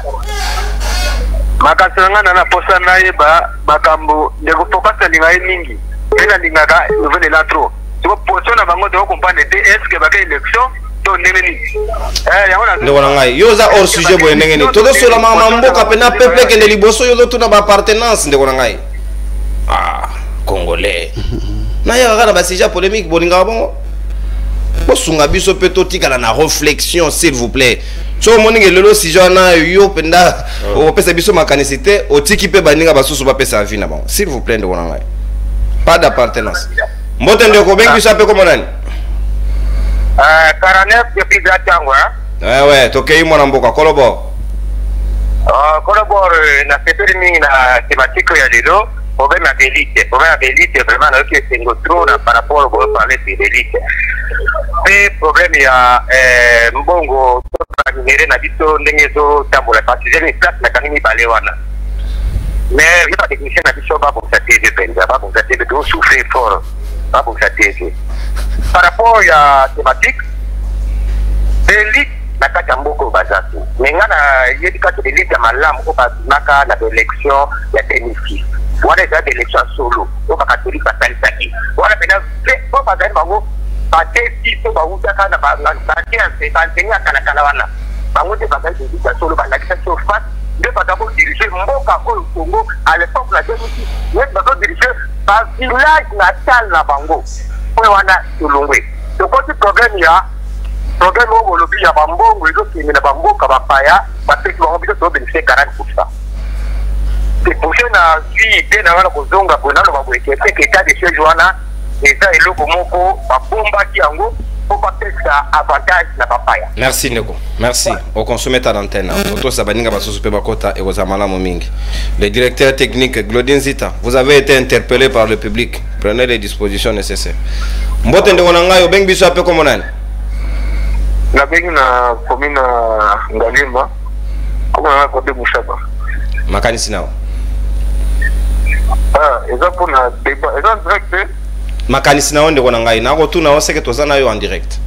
Makasanga na posta na yeba makambo ndeko focus ndinga mingi. Ela ndinga ka nouvelle la trop. Tu posto na bango de comprendre est-ce que ba ka élection to ndengeni. Eh ya wana. Ndeko na ngai. Yo za hors sujet boye ndengeni. Todo sola mama mboka pena peuple ke ndeliboso yo tuna ba appartenance ndeko na ngai. Ah, Congolais. Na ya kana ba sujet polémique bolinga bongo. Bosunga biso pe totikala na réflexion s'il vous plaît. So moninge lelo sujet na yo penda o pesa biso makanicité otiki pe baninga basusu ba pesa vie na bon. S'il vous plaît ndeko na ngai. Pas d'appartenance. Mbote ndeko bengi biso pe comme nani? Euh quarante-neuf depuis Gatangwa. Ouais ouais, Tokei mwana mboka kolobo. Ah, collabore na sepermi na thématique ya lelo, problème à l'élite, problème à l'élite vraiment là que c'est trop par rapport au parler de l'élite. Mais problème ya euh mbongo nere na biso ndenge zo tambola parce que j'ai une place na kanini balewana. Mais il y a des techniciens na biso ba pour ça T V penza, ba pour ça T V do souffrir fort, ba pour ça T V. Par rapport à thématique l'élite na kati ya mboko bazatu ngana yedi kati de liste ya malamu ko bazimaka na élection ya deux mille six wana eza élection solo ko bakatolika basalisaki wana pena ko bazali bango batesi to bautaka na bakianse bansenyaka na kala wana bango te bazali de liste ya solo balakisa sur face nde bazako diriger mboka oyo Congo à l'époque la deux mille six nde bazako diriger ba village natal na bango oyo wana tulungwe tokoti problème ya problème au lobby ya bambongo ezo kini na bamboka bapaya bapeki bango biso to bénéficier quarante pour cent. C'est pour ça na vie te na wana kozonga bona lo babweke peke état de siège wana eza eloko moko babombaki yango po bapesa avantage na bapaya. Merci Ndeko. Merci. Au consommer ta antenne. Auto sabaninga basusu pe bakota e kozamala momingi. Le directeur technique Glodin Zita, vous avez été interpellé par le public. Prenez les dispositions nécessaires. Mbote ndeko na ngai obengi biso ape komo nani? Na bengi na commune Ngalimba comme na côté Mushaba makanisi nao ah eza pour na débat eza en direct makanisi nao ndeko na ngai nako tuna oseke tozana yo en direct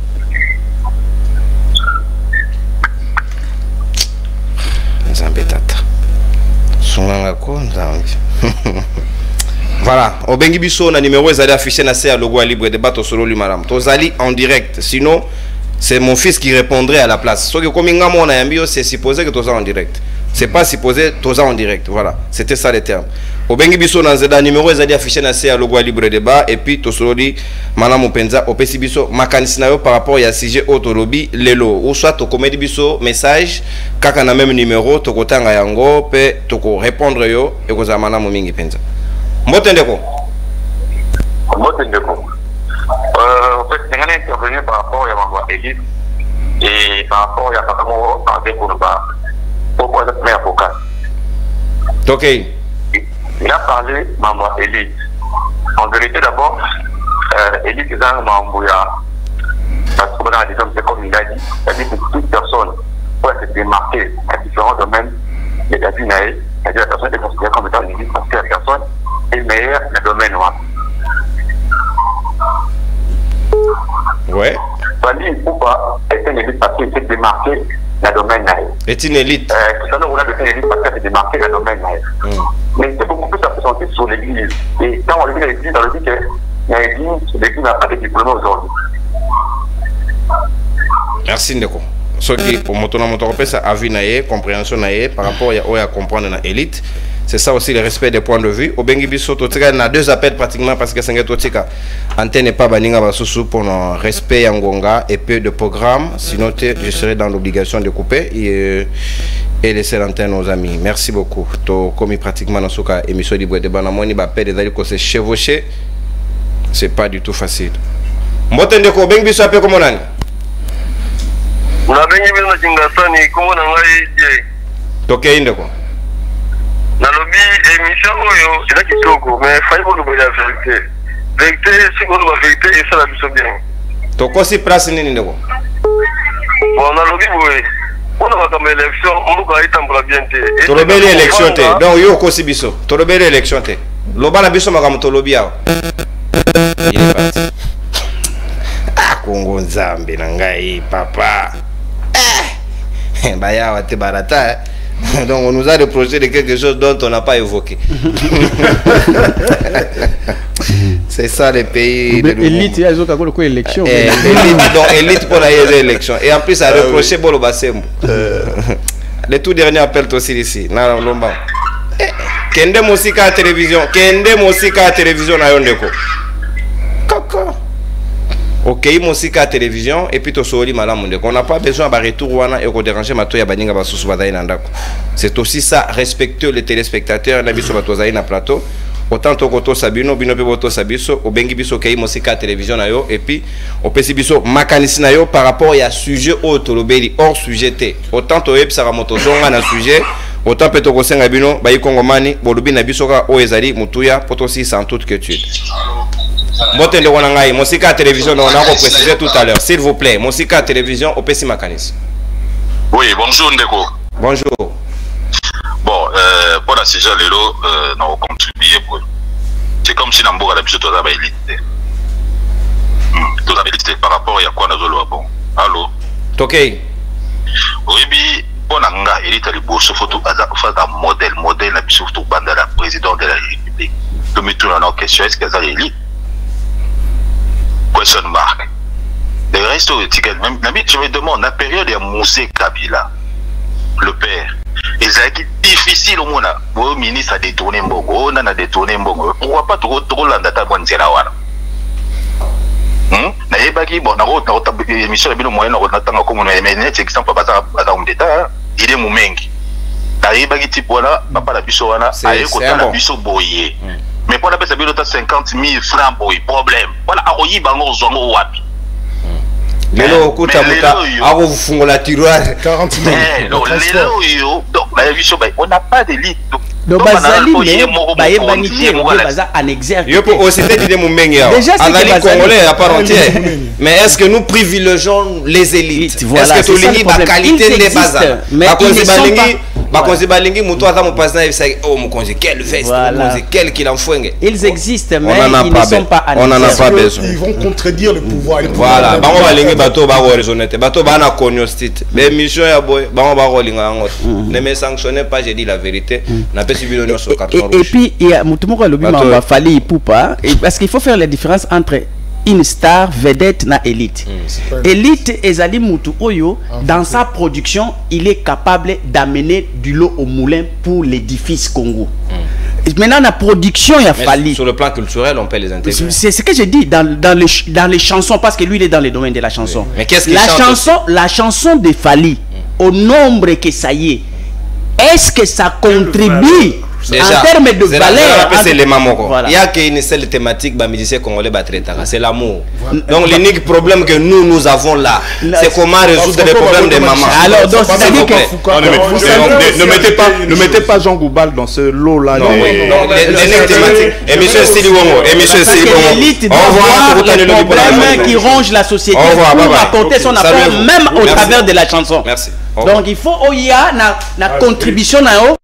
nzambe tata sunganga ko nzambe. Voilà, obengi biso na numéro ezali affiché na C logo à libre débat to solo lui madame tozali en direct, sinon c'est mon fils qui répondrait à la place. Ce que comme on a dit, c'est supposé que tu sois en direct. C'est pas supposé que tu sois en direct. Voilà, c'était ça le terme. Au bengi biso dans le numéro est affiché dans le logo libre débat et puis tu solo dit madame Openza au pesi biso makanisina par rapport à sujet autolobby lelo ou soit tu comédie biso message kaka na même numéro tu kotanga yango pe tu ko répondre yo et ko za madame mingi penza. Mbote ndeko. Mbote ndeko. Euh, en fait, c'est un intervenu par rapport à l'élite et par rapport à Kakamo avec Konoba. Pourquoi le premier avocat? Ok. Il a parlé maman élite. En vérité, d'abord, euh, élite est un membre. Parce que dans la disons, c'est comme il a dit, c'est-à-dire que toute personne peut se démarquer à différents domaines de la vie, c'est-à-dire la personne est considérée comme étant une élite parce que la personne est meilleure dans le domaine noir. Ouais. Bali Poupa est une élite parce qu'il s'est démarqué dans le domaine naïf. Est une élite. Euh, ça on a une élite parce qu'il s'est démarqué dans le domaine naïf. Mm. Mais c'est beaucoup plus apprécié sur l'église. Et quand on dit l'église, on dit que l'église, l'église n'a pas de diplôme aujourd'hui. Merci Ndeko. Ce qui, pour mon tour, ça a vu naïe, compréhension naïe par rapport à comprendre dans l'élite. C'est ça aussi le respect des points de vue. Au Bengi Biso, on a deux appels pratiquement parce que c'est Totika. Antenne n'est pas baninga basusu pour le respect Yangonga et peu de programmes. Sinon, je serai dans l'obligation de couper et, et laisser l'antenne aux amis. Merci beaucoup. To commis pratiquement dans ce cas émission libre de Banamoni Bapé des alliés se chevaucher. C'est pas du tout facile. Mbote ko Bengi Biso appelle comme on a. Na Bengi Biso Jingasani, comment on a dit? Toké Indeko. Na lobby émission oyo eza kitoko mais fallait qu'on oublie la vérité. Vérité si on oublie la vérité et ça la biso bien. Toko si place nini ndeko. Bon na lobby boye On a comme élection, on va être bien. Tolobeli élection te. Donc yo kosi biso. Tolobeli élection te. Loba na biso makam tolobia. Il est parti. Ah Kongo Nzambe na ngai papa. Eh. Baya wa te barata. Donc on nous a reproché de quelque chose dont on n'a pas évoqué. C'est ça le pays de l'élite, il y a des élections. Donc élite pour les élections. Et en plus, ça a reproché Bolo Bassembo. Le tout dernier appel aussi ici. Kende Mosika à télévision. Kende Mosika à télévision na yondeko. Kaka. Ok, Mosika à télévision et puis Tosoli Malamu ndeko. On n'a pas besoin de retour wana et de déranger mato ya baninga basusu bataille nandako. C'est aussi ça, respecter les téléspectateurs na biso bato zaina plateau. Autant tokoto sabino bino pe boto sabiso obengi biso kei Mosika télévision na yo et puis opesi biso makanisi na yo par rapport à sujet autre lobeli hors sujet té autant to yebisa ka moto zonga na sujet autant pe to kosenga bino ba ikongomani bolobi na biso ka o ezali mutuya poto si sans toute quiétude. Motende wana ngai Mosika télévision on a précisé tout à l'heure s'il vous plaît Mosika télévision opesi makanisi. Oui, bonjour Ndeko. Bonjour. Bon, euh, pour la saison, les lots euh, n'ont contribué. C'est comme si Nambour a l'habitude de travailler l'élite. Tout la élite par rapport à quoi nous avons bon. Allô? Ok. Oui, bien, pour l'anga, élite a les bourses, photo, un modèle, modèle, la surtout bande de la présidente de la République. Nous mettons dans nos questions, est-ce qu'elles ont l'élite? Question marque. Le reste, même, je me demande, la période de Moussé Kabila, le père. Et ça a été difficile au monde. Le ministre a détourné Mbongo, on a détourné Mbongo. Pourquoi pas trop trop l'andata bonzela wana? Hum? Na yebaki bon na rota rota émission la bilo moyen na rota tanga comme on a mené c'est exemple pas ça pas on d'état il est mumengi. Na yebaki type wana papa la biso wana aye ko ta la biso boyer. Mais pour la pesa bilo ta cinquante mille francs boy problème. Voilà aroyi bango zongo wapi. Lelo okuta muta ako fungola tiroir quarante mille. Eh non lelo yo donc la vision on n'a pas d'élite. Donc bazali mais baye banité baza en exergue. Yo pour aussi dire mumengi ya. Anali congolais à part entière. Mais est-ce que nous privilégions les élites? Est-ce que tolini ba qualité des bazar? Ba konzi balingi ba konzi balingi muto ata mo pasna isa oh mo konzi quelle veste, mo konzi quel qu'il en fouenge. Ils existent mais ils ne sont pas on en a pas besoin. Ils vont contredire le pouvoir. Voilà, ba mo balingi bato ba raisonner, bato ba na cognostit. Mais mission ya boy, ba mo ba rolinga ngot. Ne me sanctionnez pas, j'ai dit la vérité. Et, et puis, il y a Moutoumoko Lobi Mamba Fali Poupa, parce qu'il faut faire la différence entre une star, vedette et élite. Mm. Élite Ezali Moutou Oyo, dans sa production, il est capable d'amener du lot au moulin pour l'édifice Congo. Mm. Maintenant, la production, il a fallu. Sur le plan culturel, on peut les intégrer. C'est ce que j'ai dit dans, dans, les, dans les chansons, parce que lui, il est dans le domaine de la chanson. Oui. Mais qu'est-ce qu'il la chante chanson, aussi? La chanson de Fali, mm. au nombre que ça y est, est-ce que ça contribue déjà, en termes de valeur? C'est les mamans. Voilà. Il y a qu'une seule thématique, bah, musicien congolais, c'est l'amour. Voilà. Donc l'unique problème que nous nous avons là, c'est comment résoudre les problèmes des mamans. Alors donc c'est-à-dire que ne mettez pas, ne mettez pas Jean Goubal dans ce lot-là. Non, l'unique thématique. Émission Siliwongo, émission Siliwongo. L'élite doit voir les problèmes qui rongent la société pour raconter son affaire, même au travers de la chanson. Merci. Donc il faut, il y a la contribution là-haut.